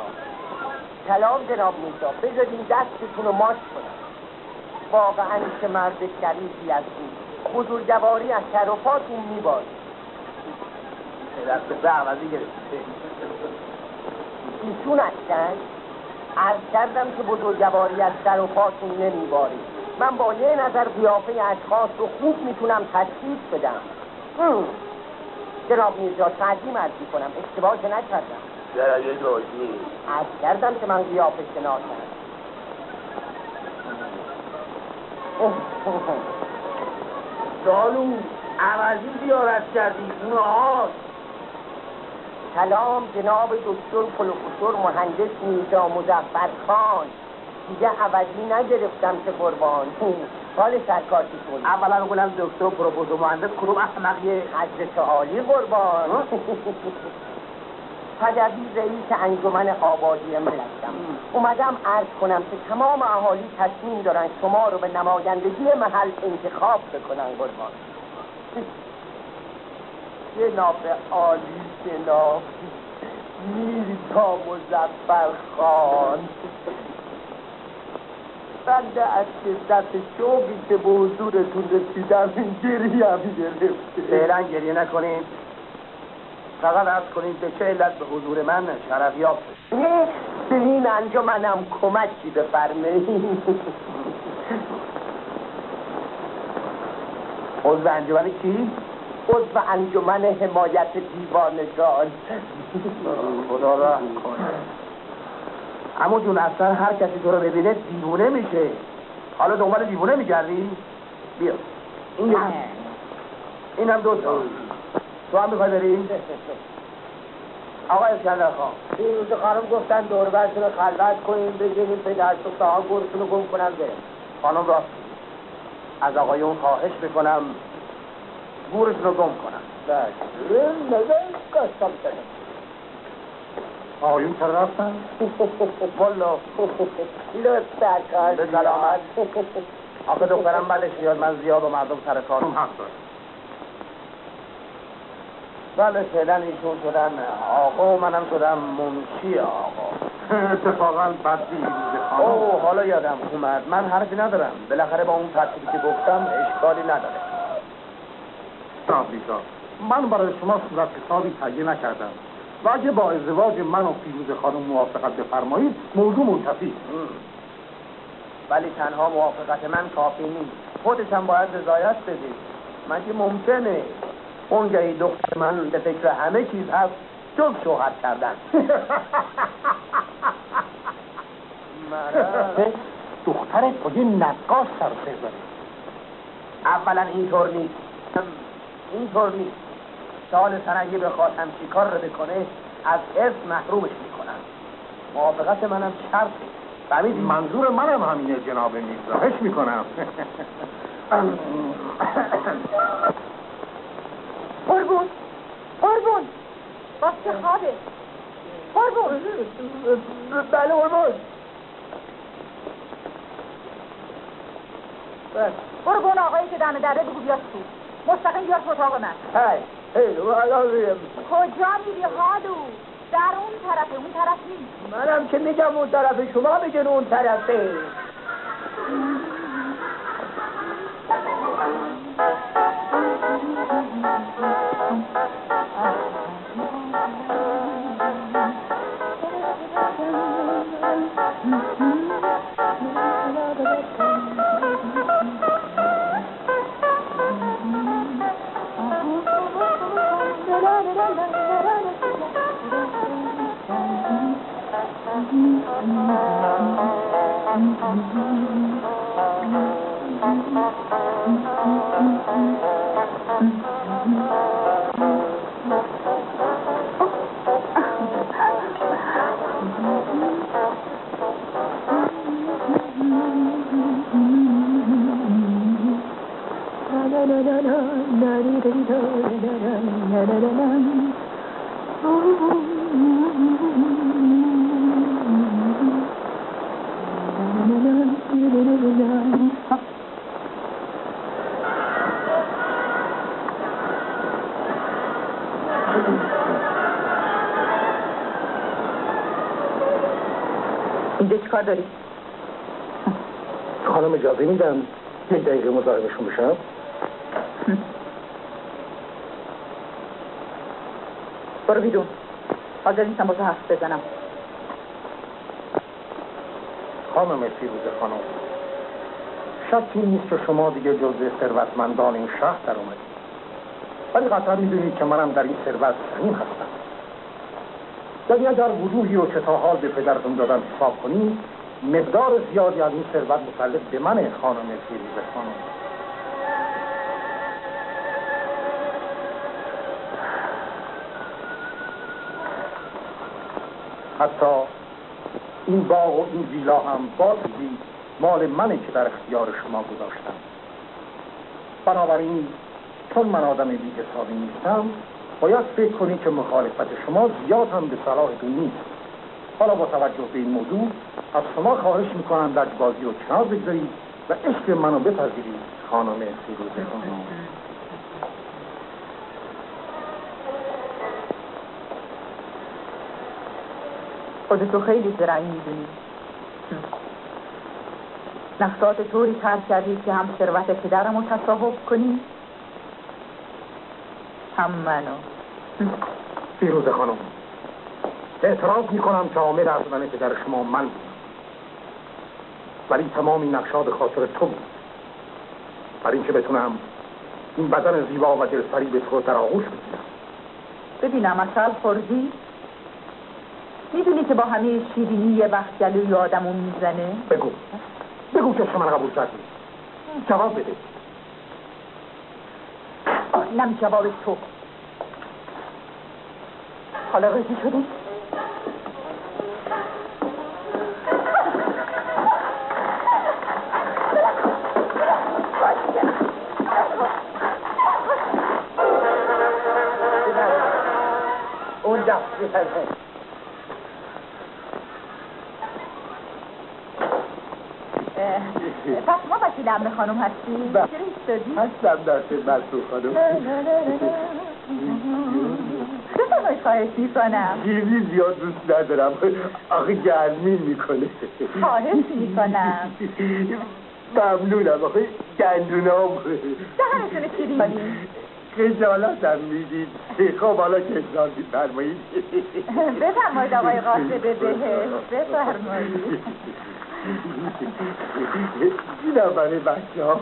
میرزا. بذارین دستتون رو ماچ کنم. واقعا که مرد شریفی هستین. بزرگواری از سر و پاتون میباره. دست به عوضی گرفته. ایشون هستن؟ عرض کردم که بزرگواری از سر و پاتون نمیباره. من با یه نظر قیافه اشخاص رو خوب میتونم تشخیص بدم. جناب میرزا تعظیم عرض میکنم. اشتباه که نکردم. چرا یه دوزی؟ عرض کردم که من قیافه شناسم. سالو عوضی زیارت کردی اونه هاست. سلام جناب دکتر پروفسور مهندس میرزا مظفر خان. دیگه عوضی نگرفتم که قربان. حال سرکار چطوری؟ اولا رو گلم دکتر پروفسور مهندس کدوم احمقیه؟ حضرت عالی قربان. پدوی رئیس انجمن آبادی ملتم. اومدم عرض کنم که تمام اهالی تصمیم دارن شما رو به نمایندگی محل انتخاب بکنن قربان. جناب عالی جناب میرزا مظفر خان. بنده از شدت شوقی که به حضورتون رسیدم گریم گرفته. فعلا گریه نکنین. فقط عرض کنین به چه علت به حضور من شرفیاب شد. به این انجمنم کمکی بفرمایید. عضو انجمن کی؟ عضو انجمن حمایت دیوانگان. خدا رحم کنه. اما جون اصلا هر کسی تو رو ببینه دیوونه میشه. حالا دنبال دیوونه میگردی؟ بیا این هم 2 تا. تو هم میخوای بریم؟ آقای اسکندر خان این روز خانم گفتن دور برتون رو خلوت کنیم بگیریم پدر سوخته ها گورتون رو گم کنم بریم. خانم راست از آقایون خواهش بکنم گورشون رو گم کنم. نظر کستم کنم. آقایون چرا رفتن؟ والا لطفا به سلامت. آخه دخترم بعدش میاد من زیاد و مردم سر کار. حق داره. بله فعلا ایشون شدن آقا و منم شدم منشی آقا. اتفاقا بد روز خانم. اوه حالا یادم اومد، من حرفی ندارم، بالاخره با اون ترتیبی که گفتم اشکالی نداره. تابلیزا من برای شما صورت حسابی تهیه نکردم و اگه با ازدواج من و فیروز خانم موافقت بفرمایید موضوع منتفی. ولی تنها موافقت من کافی نیست، خودش هم باید رضایت بدید. مگه ممکنه اونجایی دختر من به فکر همه چیز هست جز شوهر کردن؟ دختر تو یه نقاش سر داره. اولا اینطور نیست، سال سنگی بخواد همچی کار رو بکنه از اسم محرومش میکنن. موافقت منم شرطه. فهمیدی؟ منظور منم همینه جناب میرزا. خواهش میکنم. قربون باز چه خوابه؟ قربون بله قربون آقایی که دم دره بگو بیاد تو، مستقیم بیاد تو اتاق من. کجا میری حالو؟ در اون طرف نیست. منم که میگم اون طرف، شما بگن اون طرفه. اینجا چی کار داری؟ خانم اجازه میدن 1 دقیقه مزاحمشون بشم؟ برو بیرون، حاضر نیستم با تو حرف بزنم. خانم فیروز خانم، شکی نیست که شما دیگه جزء ثروتمندان این شهر در اومدید، ولی قطعا میدونید که منم در این ثروت سهیم هستم. یعنی اگر وجوهی و چه تا حال به پدرتون دادم حساب کنیم، مقدار زیادی از این ثروت متعلق به من خانم فیروز خانم. حتی این باغ و این ویلا هم بازی مال منه که در اختیار شما گذاشتم. بنابراین چون من آدم بی حسابی نیستم، باید فکر کنید که مخالفت شما زیاد هم به صلاحتون نیست. حالا با توجه به این موضوع از شما خواهش میکنم لجبازی و کنار بگذارید و عشق منو بپذیرید خانم فیروز خانم. خودتو خیلی زرعی میدونی. نفسات طوری ترک کردی که هم ثروت پدرمو تصاحب کنی هم منو. فیروز خانم، اعتراف میکنم که عامل از من پدر شما من بودم، ولی تمام این نقشا به خاطر تو بود، برای اینکه بتونم این بدن زیبا و دلفریب تو در آغوش بگیرم. ببینم اصل خوردی؟ میدونی که با همه شیرینی یه وقت گلوی آدمو میزنه؟ بگو که شما قبول کردی. جواب بده. نم جواب تو. حالا راضی شدی؟ اون دست عمه خانم هستی؟ چرا ایستادی؟ هستم در خدمتتون خانم. بفرمایید خواهش میکنم. چیزی زیاد دوست ندارم، آخه گرمی میکنه. خواهش میکنم. ممنونم، آخه گندونام دهنتونه شیرین کنیم. خجالتم میدید. خب حالا که اصرار می‌فرمایید. بفرمایید آقای قاصد بهشت، بفرمایید. اینم برای بچه ها.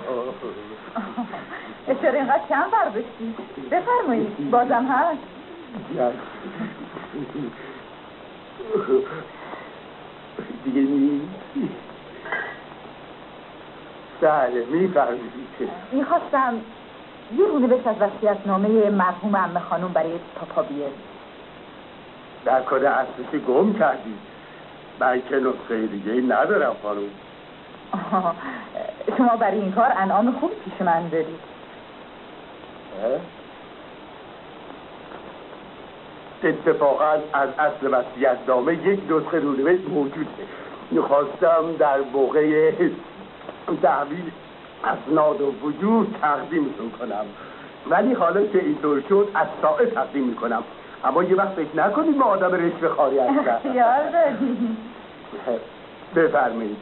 چرا اینقدر کم برداشتی؟ بفرمایید، بازم هست. دیگه نیست. بله میفرمایید. میخواستم یه رونه بس از وصیت‌نامه مرحوم عمه خانم برای پاپا بیارید. در کار اصلش گم کردید. من که نسخه دیگه ندارم خانم. شما برای این کار انعام خوب پیش من دارید. اتفاقا از اصل وصیت‌نامه یک نسخه رونوشت موجوده. میخواستم در موقع تحویل اسناد و وجوه تقدیمتون کنم، ولی حالا که اینطور شد از ساعه تقدیم میکنم. اما یه وقت فکر نکنید ما آدم رشوه خواری هستم. خیال دارید. بفرمایید.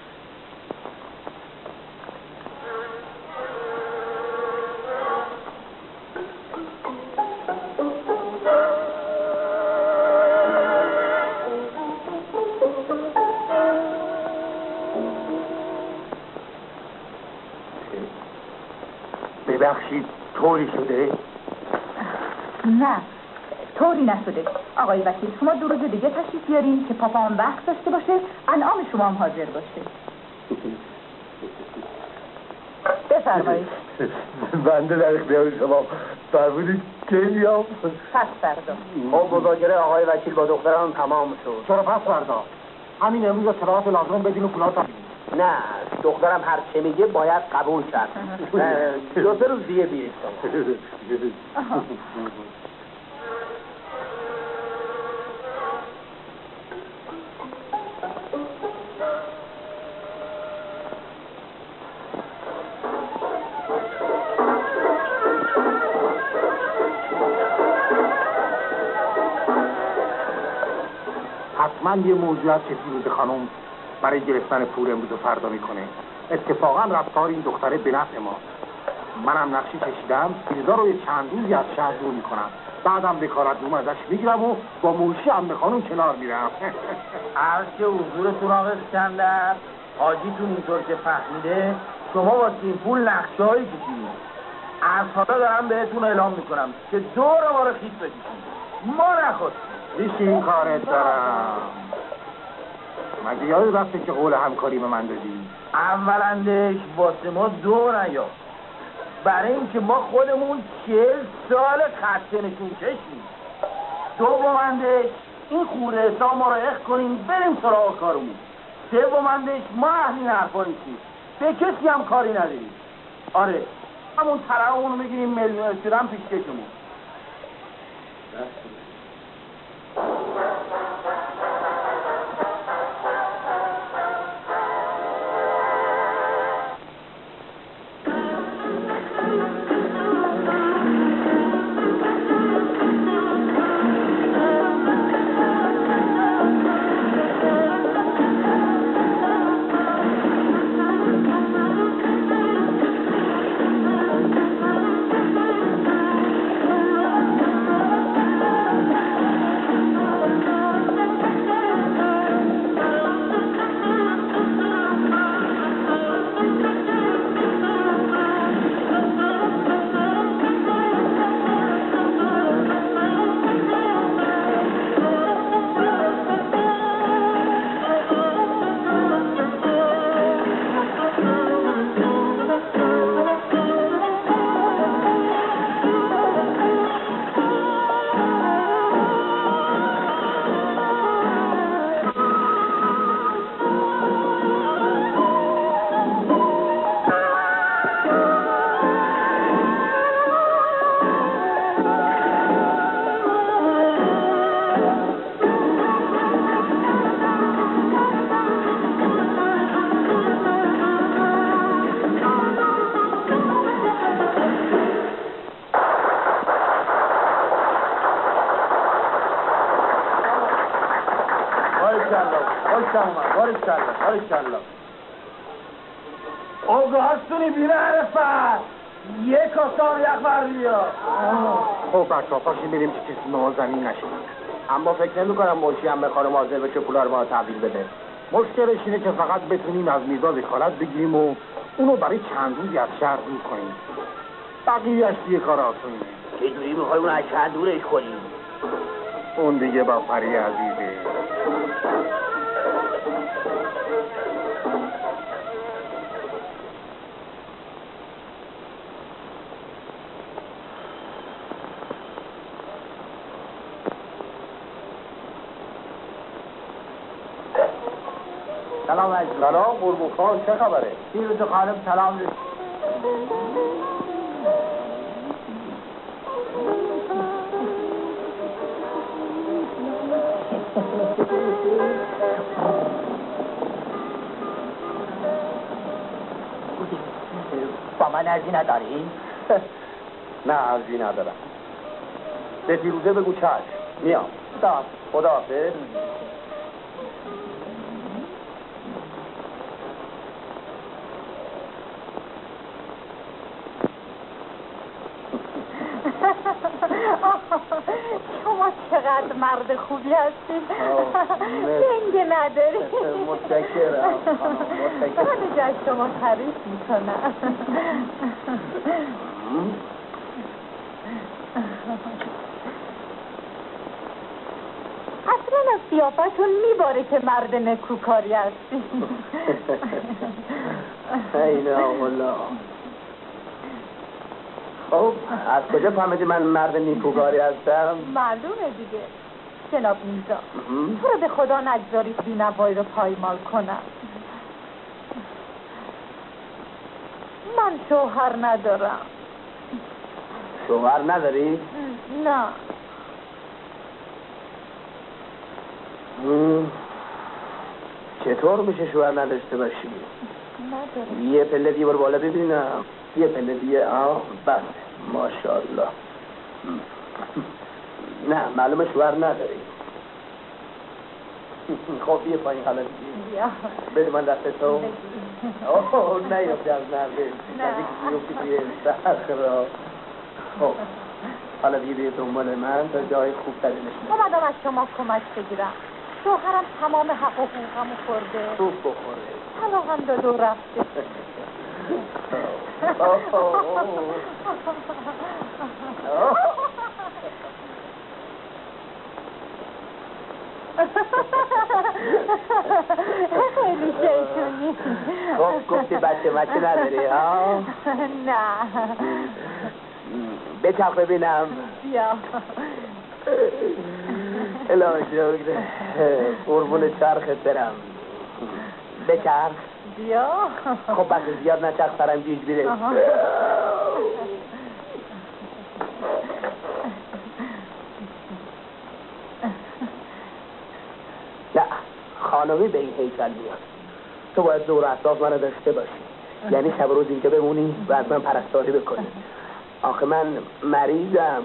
ببخشید طوری شده؟ نه طوری نشده آقای وکیل. شما 2 روز دیگه تشریف بیارین که پاپا هم وقت داشته باشه، انعام شما هم حاضر باشه. بفرمایید. بنده در اختیار شما. فرمودید که بیام؟ پس فردا. خب مذاکره آقای وکیل با دخترم تمام شد. چرا پس فردا؟ همین امروز اطلاعات لازم بدین و پولات هم. نه دخترم هر چه میگه باید قبول کرد. 2-3 روز دیگه بیایید شما. حتما یه موضوع هست که فیروزه خانم برای گرفتن پول امروز و فردا میکنه. اتفاقا رفتار این دختره به نفع ما. منم نقشی کشیدم، فیروزه رو یه چند روزی از شهر دور میکنم، بعدم بکارت نوم ازش میگیرم و با موشی عمه خانم کنار میرم. هر که حضورتون آقا اسکندر، حاجیتون اینطور که فهمیده شما واسه این پول نقشه‌هایی کشیدید. از حالا دارم بهتون اعلام میکنم که دور ما رو خیس بکشید. ما نخواستیم. ریش این کارت دارم. مگه یاد رفته که قول همکاری به من دادی؟ اولندش واسه ما دو نیا، برای اینکه ما خودمون 40 سال خسته نشون کشیم. دومندش این خورده حساب ما رو اخ کنیم بریم سراغ کارمون. سومندش ما اهل این حرفا نیستیم، به کسی هم کاری نداریم. آره همون طرفمون رو بگیریم میلیون شدن پیشکشمون. بارکالله. اوگه هستونی بیره عرفت یک کاسان یک بر بیا. خب بچه ها پاشی بریم که کسی ما زمین نشیم. اما فکر نمی کنم مرشی هم بخواره مازر بشه پولا رو ما تحویل بده. مشکلش اینه که فقط بتونیم از میرزا وکالت بگیریم و اونو برای چند روزی از شهر دور کنیم. بقیه‌اش دیگه کار آسونیه. چجوری میخوایم اون از شهر دورش کنیم؟ اون دیگه با پری عزیزه. سلام عزیز. سلام قربون خان، چه خبره؟ پیروز خانم سلام رسید. با من ارزی نداری؟ نه ارزی ندارم. به پیروزه بگو چشم میام. خداحافظ. شما چقدر مرد خوبی هستید. لنگه نداری. متشکرم. من از شما تعریف میکنم. اصلا از قیافتون میباره که مرد نکوکاری هستی. اینا والله. خب از کجا فهمیدی من مرد نیکوکاری هستم؟ معلومه دیگه جناب میرزا. تو رو به خدا نگذارید بی‌نوایی رو پایمال کنم. من شوهر ندارم. شوهر نداری؟ نه. چطور میشه شوهر نداشته باشی؟ ندارم. یه پله دیوار بالا ببینم. یه پله دیگه. بس ماشاءالله. نه معلومه شوهر نداری. خب یه پایین حالا دیگه بده من دست تو. نه یفتی از نرده یفتی توی سخرا. خب حالا دیگه دنبال من تا جای خوب تری نشونه. اومدم از شما کمک بگیرم. شوهرم تمام حق و حقوقمو خورده. توپ بخوره. طلاقم داده و رفته. خیلی شیطونی. خب گفتی بچه نداری ها؟ نه. بچرخ ببینم. بیا. الهی شکر. قربون چرخت برم. بچرخ. بیا. خب بس زیاد نچرخ سرم گیج بیره. نه خانمی به این هیکل میاد. تو باید زور اطراف منو داشته باشی. یعنی شب روز اینجا بمونی و از من پرستاری بکنی. آخه من مریضم.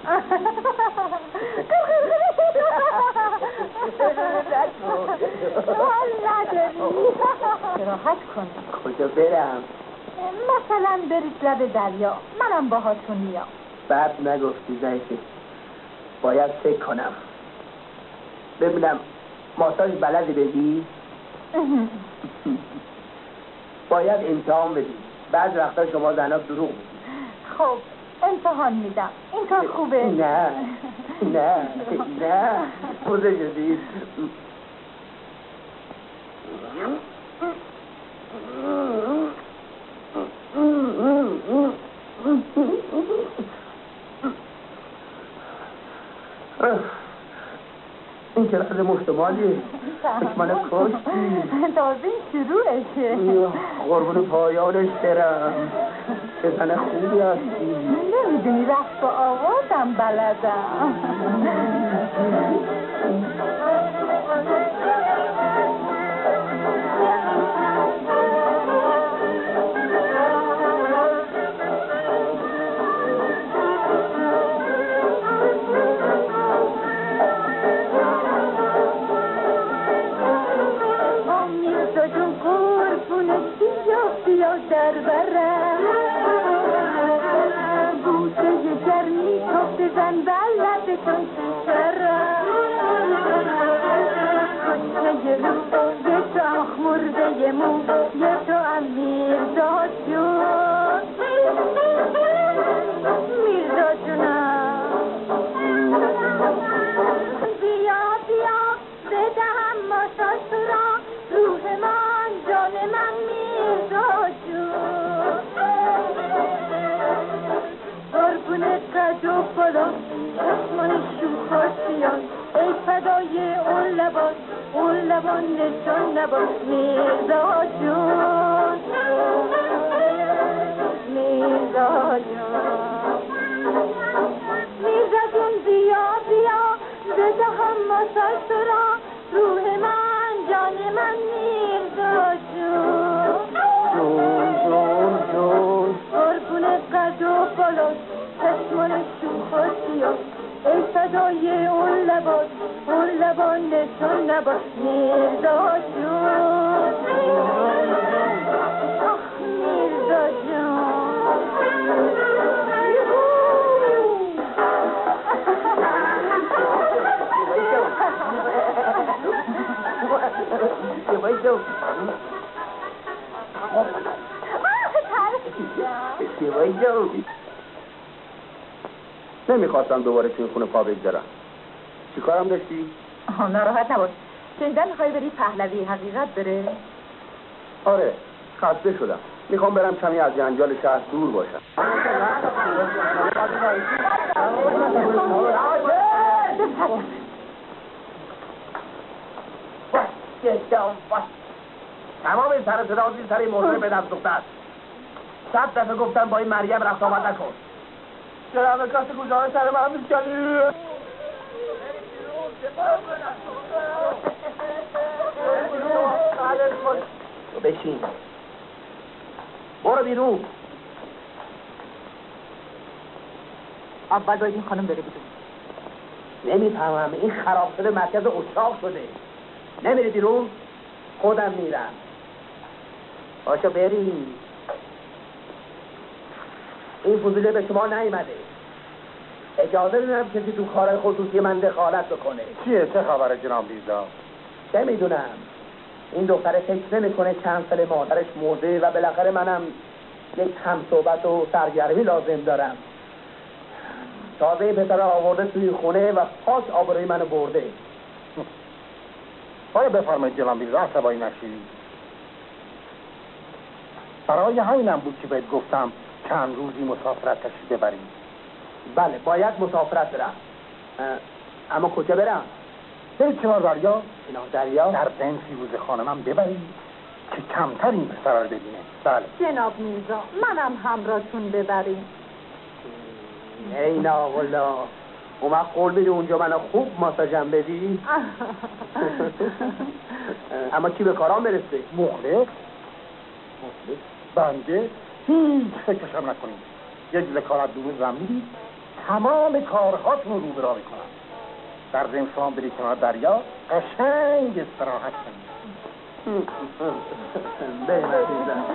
حال نداری. راحت کن. کجا برم؟ مثلا برید لب دریا. منم باهاتون میام. بعد نگفتی زیفی. باید فکر کنم. ببینم ماساژ بلدی بدی؟ باید امتحان بدی. بعد وقتا شما زنها دروغ میگی. خب امتحان میدم. این کار خوبه؟ نه خوزه شدید. این که رد مشتمالیه. دشمن کشتی. تازه این شروعشه. قربون پایانش برم. چه زن خوبی هستی. نمیدونی رقص و آوازم بلدم. بالا چشمان شوخاشیان ای فدای اون لبان نشان نباش میرزا جون میرزا جون بیا بدهم ماساژ تو را روح من جان من میرزا جون قربون قد و بالا چشمان شوخاشیان ای صدای اون لبان نشان نباش میرزا جون میرزا جون نمیخواستم دوباره تو این خونه پا بگذارم. چی کارم داشتی؟ ناراحت نباش. شنیدم میخوای بری پهلوی حقیقت بره؟ آره، خسته شدم. میخوام برم کمی از جنجال شهر دور باشم. تمام این سر صدا زیر سر این موضوع به دست دختر 100 دفعه گفتم با این مریم رفت آمد نکن. چرا همه کاست کجا سر من می‌کنی؟ بشین. برو بیرون. اول باید این خانم بره بیرون. نمیفهمم این خراب شده مرکز اشاق شده. نمیری بیرون؟ خودم میرم. باشو بریم. این فضوله به شما نیامده. اجازه نمیدم کسی تو کارهای خصوصی من دخالت بکنه. چیه؟ چه خبره جناب میرزا؟ چه میدونم. این دختره فکر نمیکنه چند سال مادرش مرده و بالاخره منم یک همصحبت و سرگرمی لازم دارم. تازه این پسر آورده توی خونه و پاس آبروی منو برده. باید بفرمایید جناب میرزا عصبانی نشید. برای همینم بود که بهت گفتم چند روزی مسافرت تشریف ببرید. بله باید مسافرت برم. اما کجا برم؟ برید کنار دریا. کنار دریا؟ در ضمن فیروزه خانمم ببرید که کمتر این پسر رو ببینه. بله جناب میرزا منم همراهتون ببریم. ای ناغلا اون وقت قول بدی اونجا منو خوب ماساژم بدی؟ اما کی به کارام برسه؟ مخلص بنده هیچ فکرشم نکنید. یک ذکارت دو روز میدید تمام کارهاتون رو برا میکنم. در ضمن شما برید کنار دریا قشنگ استراحت کنید. بهتر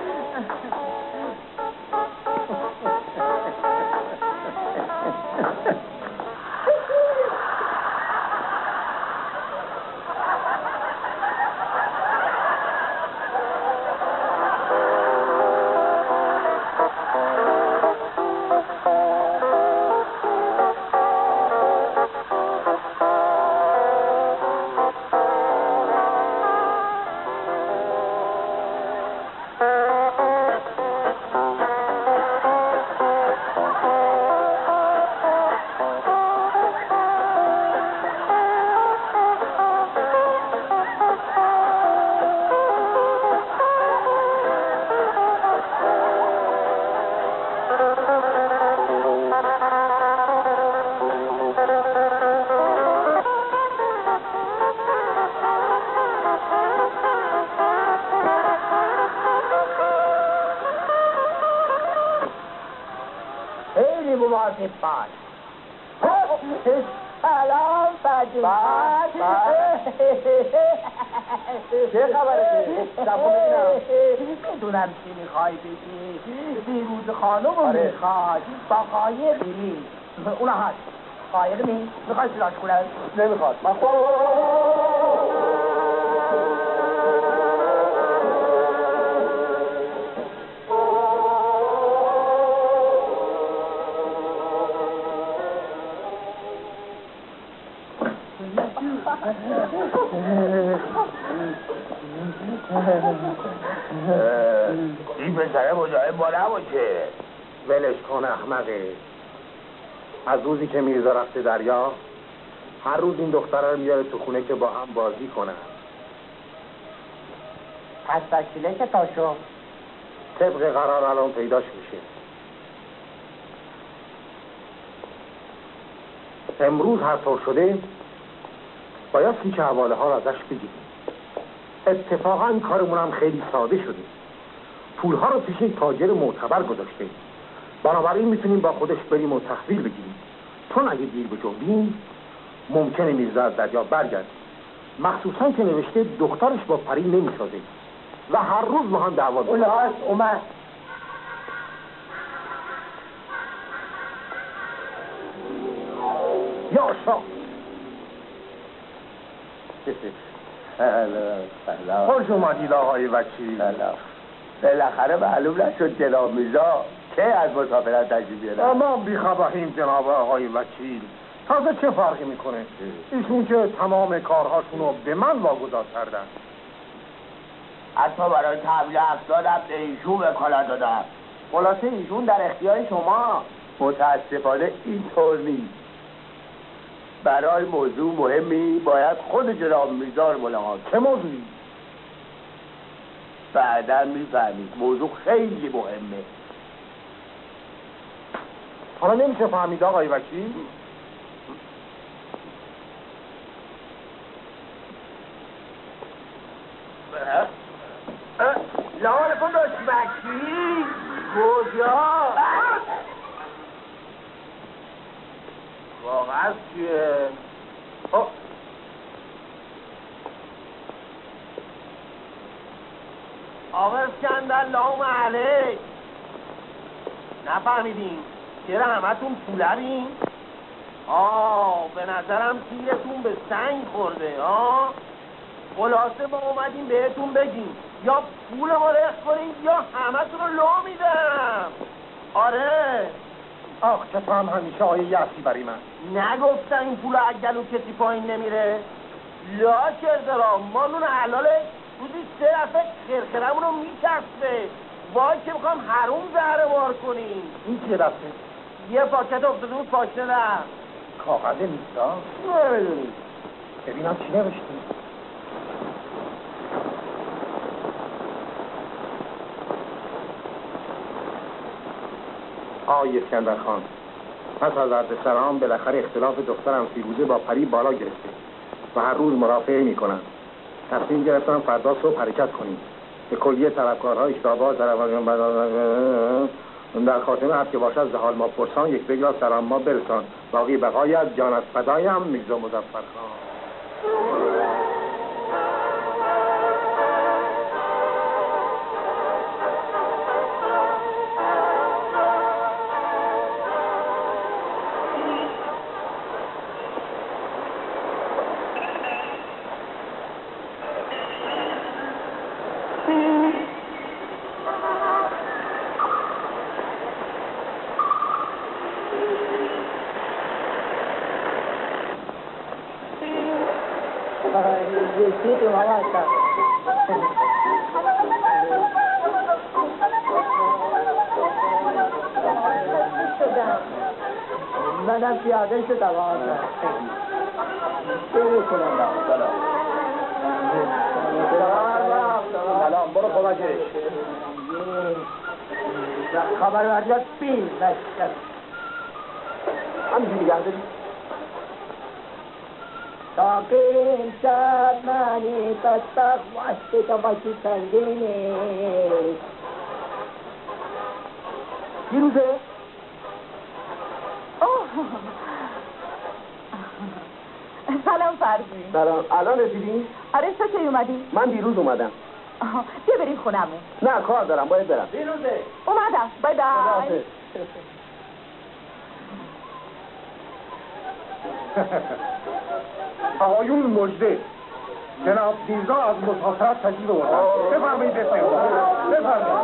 سلام بجوبت چه خبره؟ زبون ببینم. میدونم چی میخوای بگی. فیروز خانم رو میخوای با خواهر بری. اونا هست خواهر میخوای سلاش کنن؟ نمیخواد من این پسره مزاحم ما نباشه. ولش کن احمقه. از روزی که میرزا رفته دریا هر روز این دختره رو میاره تو خونه که با هم بازی کنن. پس وسیله که تا شد طبق قرار الان پیداش میشه. امروز هر طور شده باید هیچ حواله ها رو ازش بگیریم. اتفاقا کارمون هم خیلی ساده شده. پولها رو پیش یک تاجر معتبر گذاشته، بنابراین میتونیم با خودش بریم و تحویل بگیریم. چون اگه دیر بجنبیم ممکنه میرزا از دریا برگرد، مخصوصا که نوشته دخترش با پری نمیسازه و هر روز با هم دعوا داره. اولاش اومد. یا شا سلام. خوش اومدید آقای وکیل. سلام. بالاخره معلوم نشد جناب میرزا که از مسافرت تشریف بیارن. ما بیخبریم جناب آقای وکیل. تازه چه فرقی میکنه؟ ایشون که تمام کارهاشون رو به من واگذار کردن. حتی برای تحویل افسادم به ایشون وکالت دادم. خلاصه ایشون در اختیار شما. متاسفانه اینطور نیست. برای موضوع مهمی باید خود جناب میرزا رو ملاقات. چه موضوعی؟ بعدا میفهمید. موضوع خیلی مهمه. حالا نمیشه فهمید آقای وکیل؟ سلام علیکم داشت وکیل. کجا؟ واقعا چیه؟ آقا اسکندر لام علیک. نفهمیدین چرا همتون پولرین؟ به نظرم تیرتون به سنگ خورده. خلاصه ما اومدیم بهتون بگیم یا پول ما رخ کنین یا همتون رو لو میدم. آره. آخ چه تو هم همیشه آیه یعصی برای من. نگفتن این پول اگلو کسی پایین نمیره؟ لا کردرا ما نون حلاله روزی 3 دفعه خرخرمون رو میچسته. وای که میخوام حروم زهره مار کنیم. این چه دسته؟ یه پاکت افتاده بود پاشنه رفت. کاغذ نیستا؟ نمیدونی. ببینم چی نوشتی؟ آقای اسکندر خان، پس از عرض سلام بالاخره اختلاف دخترم فیروزه با پری بالا گرفته و هر روز مرافعه میکنن. تصمیم گرفتم فردا صبح حرکت کنیم. به کلیه طلبکارها اشتباه در خاتمه هر که باشد زحال ما پرسان یک بگلا سلام ما برسان. باقی بقایت جان از فدایم میرزا مظفر خان. منم پیاده شدم آقا. سلام برو کمکش. خبر ورزت بین نشکر همینجوری نگه داری؟ تا که امشب منی تستق واسه تا باشی سنگینه دیروزه؟ سلام فرزی. سلام. الان رسیدی؟ آره تو کی اومدی؟ من دیروز اومدم. بیا بریم خونمون. نه کار دارم باید برم. دیروزه اومدم. بای بای. آقایون مژده، جناب میرزا از مسافرت تشریف آوردن. بفرمایید بفرمایید.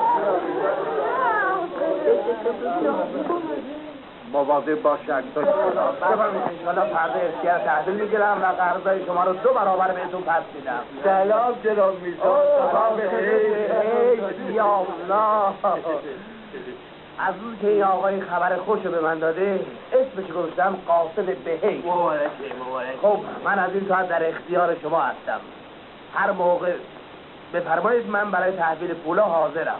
مواظب باش اکتاش. بفرمایید انشاءالله فردا اختیار تحویل میگیرم و قرضای شما رو 2 برابر بهتون پس میدم. سلام جناب میرزا. یا الله. از روز که این آقای خبر خوش به من داده اسمش گذاشتم قاصد بهی. مبارکه. خب من از این ساعت در اختیار شما هستم. هر موقع بفرمایید من برای تحویل پولا حاضرم.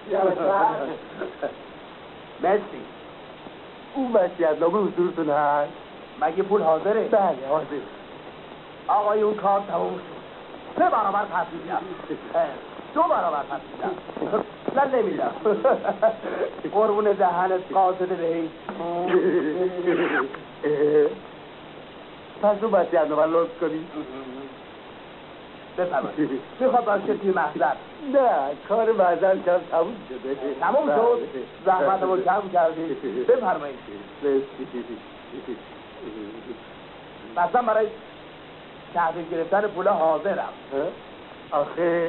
مرسی. اون وصیت‌نامه حضورتون هست؟ مگه پول حاضره؟ بله حاضر. آقای اون کار تموم شد. 3 برابر تحویلم. 2 برابر تحویلم. نه نمیدم. قربون دهنت قاصد بهی. پس اون وصیت‌نامه لطف کنید. بفرمایید. میخواد باشه توی محضر. نه کار محضر کم تموم شده. تموم شد؟ زحمتمو کم کردی. بفرمایید. مثلا برای تحویل گرفتن پولا حاضرم. آخه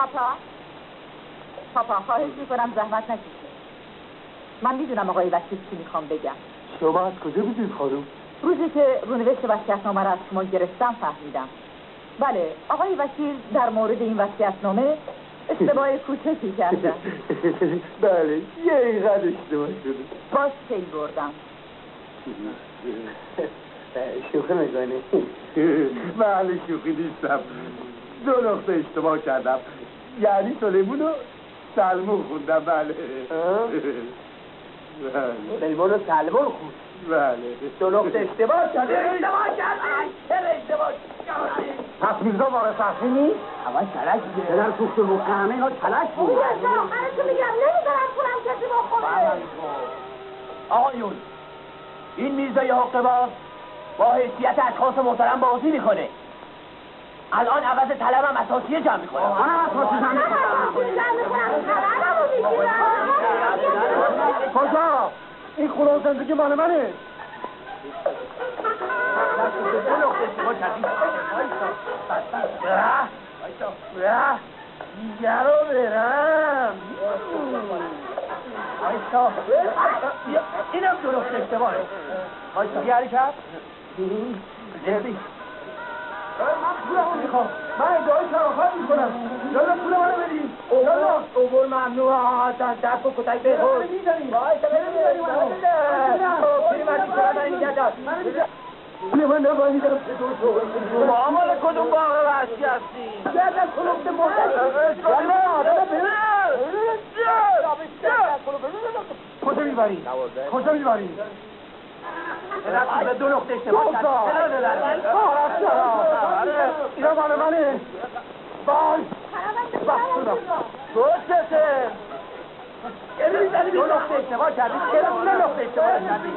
پاپا خواهش میکنم زحمت نکشید. من میدونم آقای وکیل چی میخوام بگم. شما از کجا میدونید خانم؟ روزی که رونوشت وصیت‌نامه را از شما گرفتم فهمیدم. بله آقای وکیل در مورد این وصیت‌نامه اشتباه کوچکی کردن. بله یه اینقدر اشتباه شده. باز پی بردم. شوخی میکنی؟ بله شوخی نیستم. 2 نقطه اشتباه کردم. یعنی سلیمون و سلمون خوندم. بله سلیمون و سلمون خوند. بله 2 نقطه اشتباه کردی. چرا اشتباه کردی؟ پس میرزا وارث اصلی نیست؟ همه کلک دیگه. پدر سوخت و همه اینا کلک بود. آخرشو میگم نمیذارم پولم کسی بخوره. آقایون این میرزای حقه‌باز با حیثیت اشخاص محترم بازی میکنه. الان عوض طلبم اساسیه جمع میکنه. کجا؟ این خونه و زندگی مال منه. دیگه رو برم. اینم درست اشتباهه. بایستا یه حرکت. مرسی. من پولمو میخوام. من ادعای شرافت میکنم. یالا پول منو بدید. یالا اوور ممنوع. دست و کتک به خود. بایستا نمیزنی منو. پیرمردی چرا من نگه دار. من نباید دارم چطور تو. ما مال کدوم باغ وحشی هستی؟ گردن کلوبت مدت. یالا دادا کجا میبری؟ کجا میبری؟ به 2 نقطه اشتباه کرد. اینا مال منه. بای تو چته؟ یعنی 2 نقطه اشتباه کردی. چرا 3 نقطه اشتباه کردی؟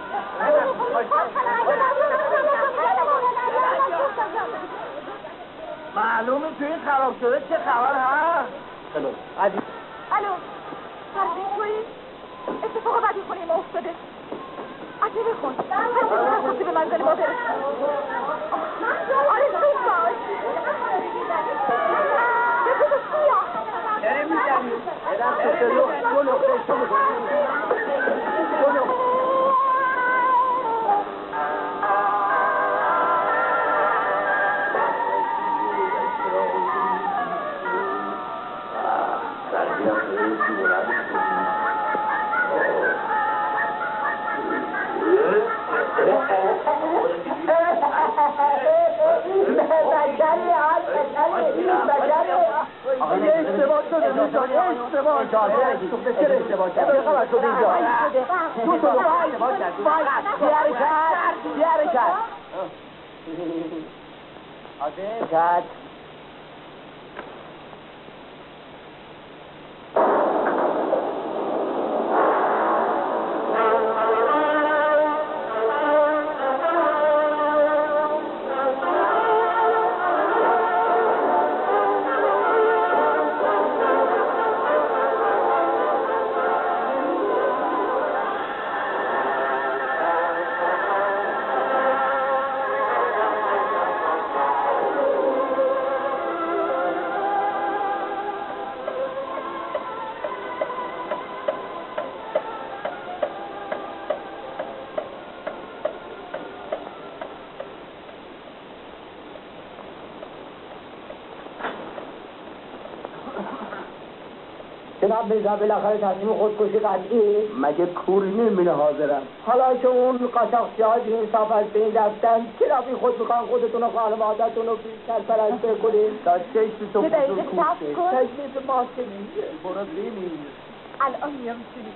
معلومه توی این خراب شده چه خبر هست؟ الو فرزین توی اتفاق بدی خونی ما افتاده. عجبه خون عجبه به منزل ما برسون. آره بساز بساز سیاه داره میزنی. 2 نقطه اشتباه کردی. 2 نقطه. اشتباه شده اشتباه چرا اشتباه کرد؟ چه خبر شده اینجا؟ بی حرکت حاضر جناب میرزا بالاخره تصمیم خودکشی قطعی؟ مگه کوری نمیبینه حاضرم؟ حالا که اون قاچاقچی ها انصاف از بین رفتن چرا بی خود میخوان خودتون و خانوادتون رو بیشتر پرسته کنید؟ تا چشم تو یه دقیقه صبر کن. تجلیس ما که نیست. برو بینیم. الان میام میتونی.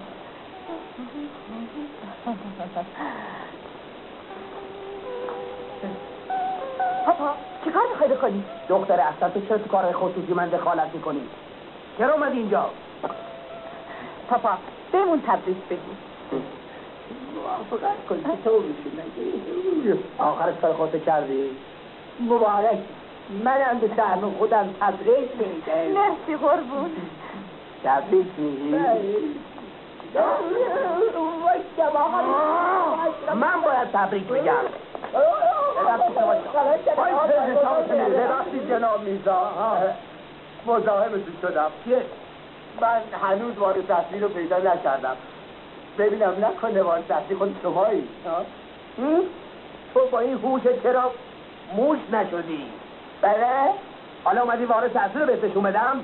پاپا چی کار میخوای بکنی؟ دختر اصلا تو چرا تو کار خصوصی من دخالت میکنی؟ چرا اومد اینجا؟ پاپا بهمون تبریک بگو. موافقت کن که تو میشی آخر کار خودت کردی؟ مبارک منم به سهم خودم تبریک میگم. مرسی قربون. تبریک میگی؟ من باید تبریک بگم. ببخشید جناب میرزا، مزاحمتون شدم. من هنوز وارد تحصیل رو پیدا نکردم. ببینم نکنه وارد تحصیل خود شمایی. تو با این هوشت چرا موش نشدی؟ بله؟ حالا اومدی وارد تحصیل رو بهتش اومدم؟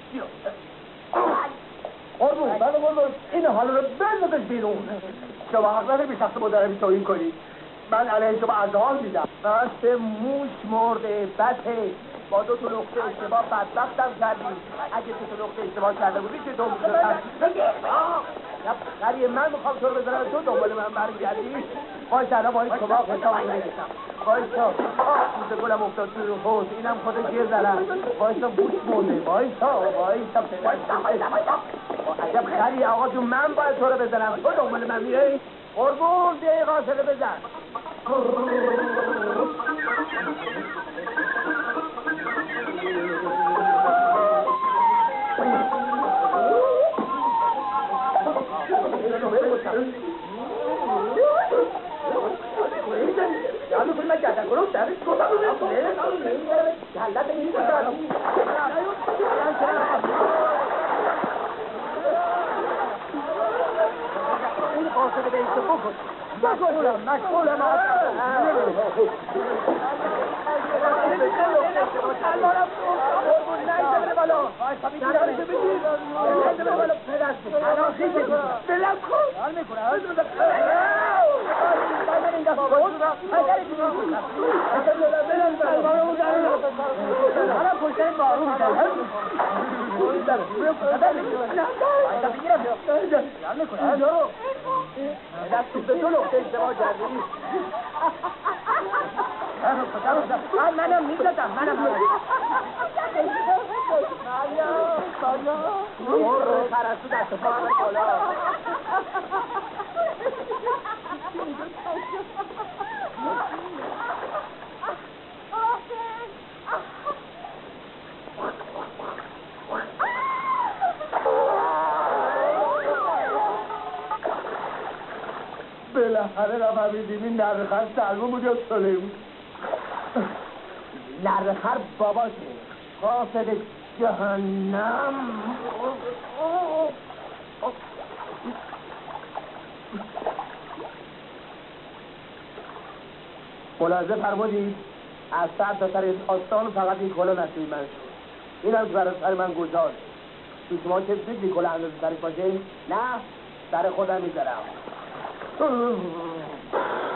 قربون این حالا رو بندازش بیرون. شما حق نداری به شخص مدربی توهین کنی. من علیه شما ازحال میدم. راست موش مرده بده. با دو تا نقطه اشتباه بدبختم کردیم. اگه دو تا نقطه اشتباه کرده بودی که دوم قریه من میخوام تو رو بذارم تو دنبال من برگردی. باید الان باید شما حساب میگیرم. بایستا موزه گلم افتاد توی رو حوض. اینم خود گیر زنم. بایستا بوش مرده. بایستا عجب خری آقا جون من باید تو رو بزنم. تو دنبال من میره. قربون بیایی قاصده بزن. مشغولم منم میزدم پرستو دست پا همه بالا بالاخره را فهمیدیم این نرخر سلمون بود یا سله بود. نرخر باباشه قاصد جهنم. ملاحظه فرمودید از سر تا سر آستان فقط این کلا نصیب من شد. این هم برای سر من گذاشت. تو شما چه بید کلا اندازه سرش باشه؟ نه سر خودم میذارم.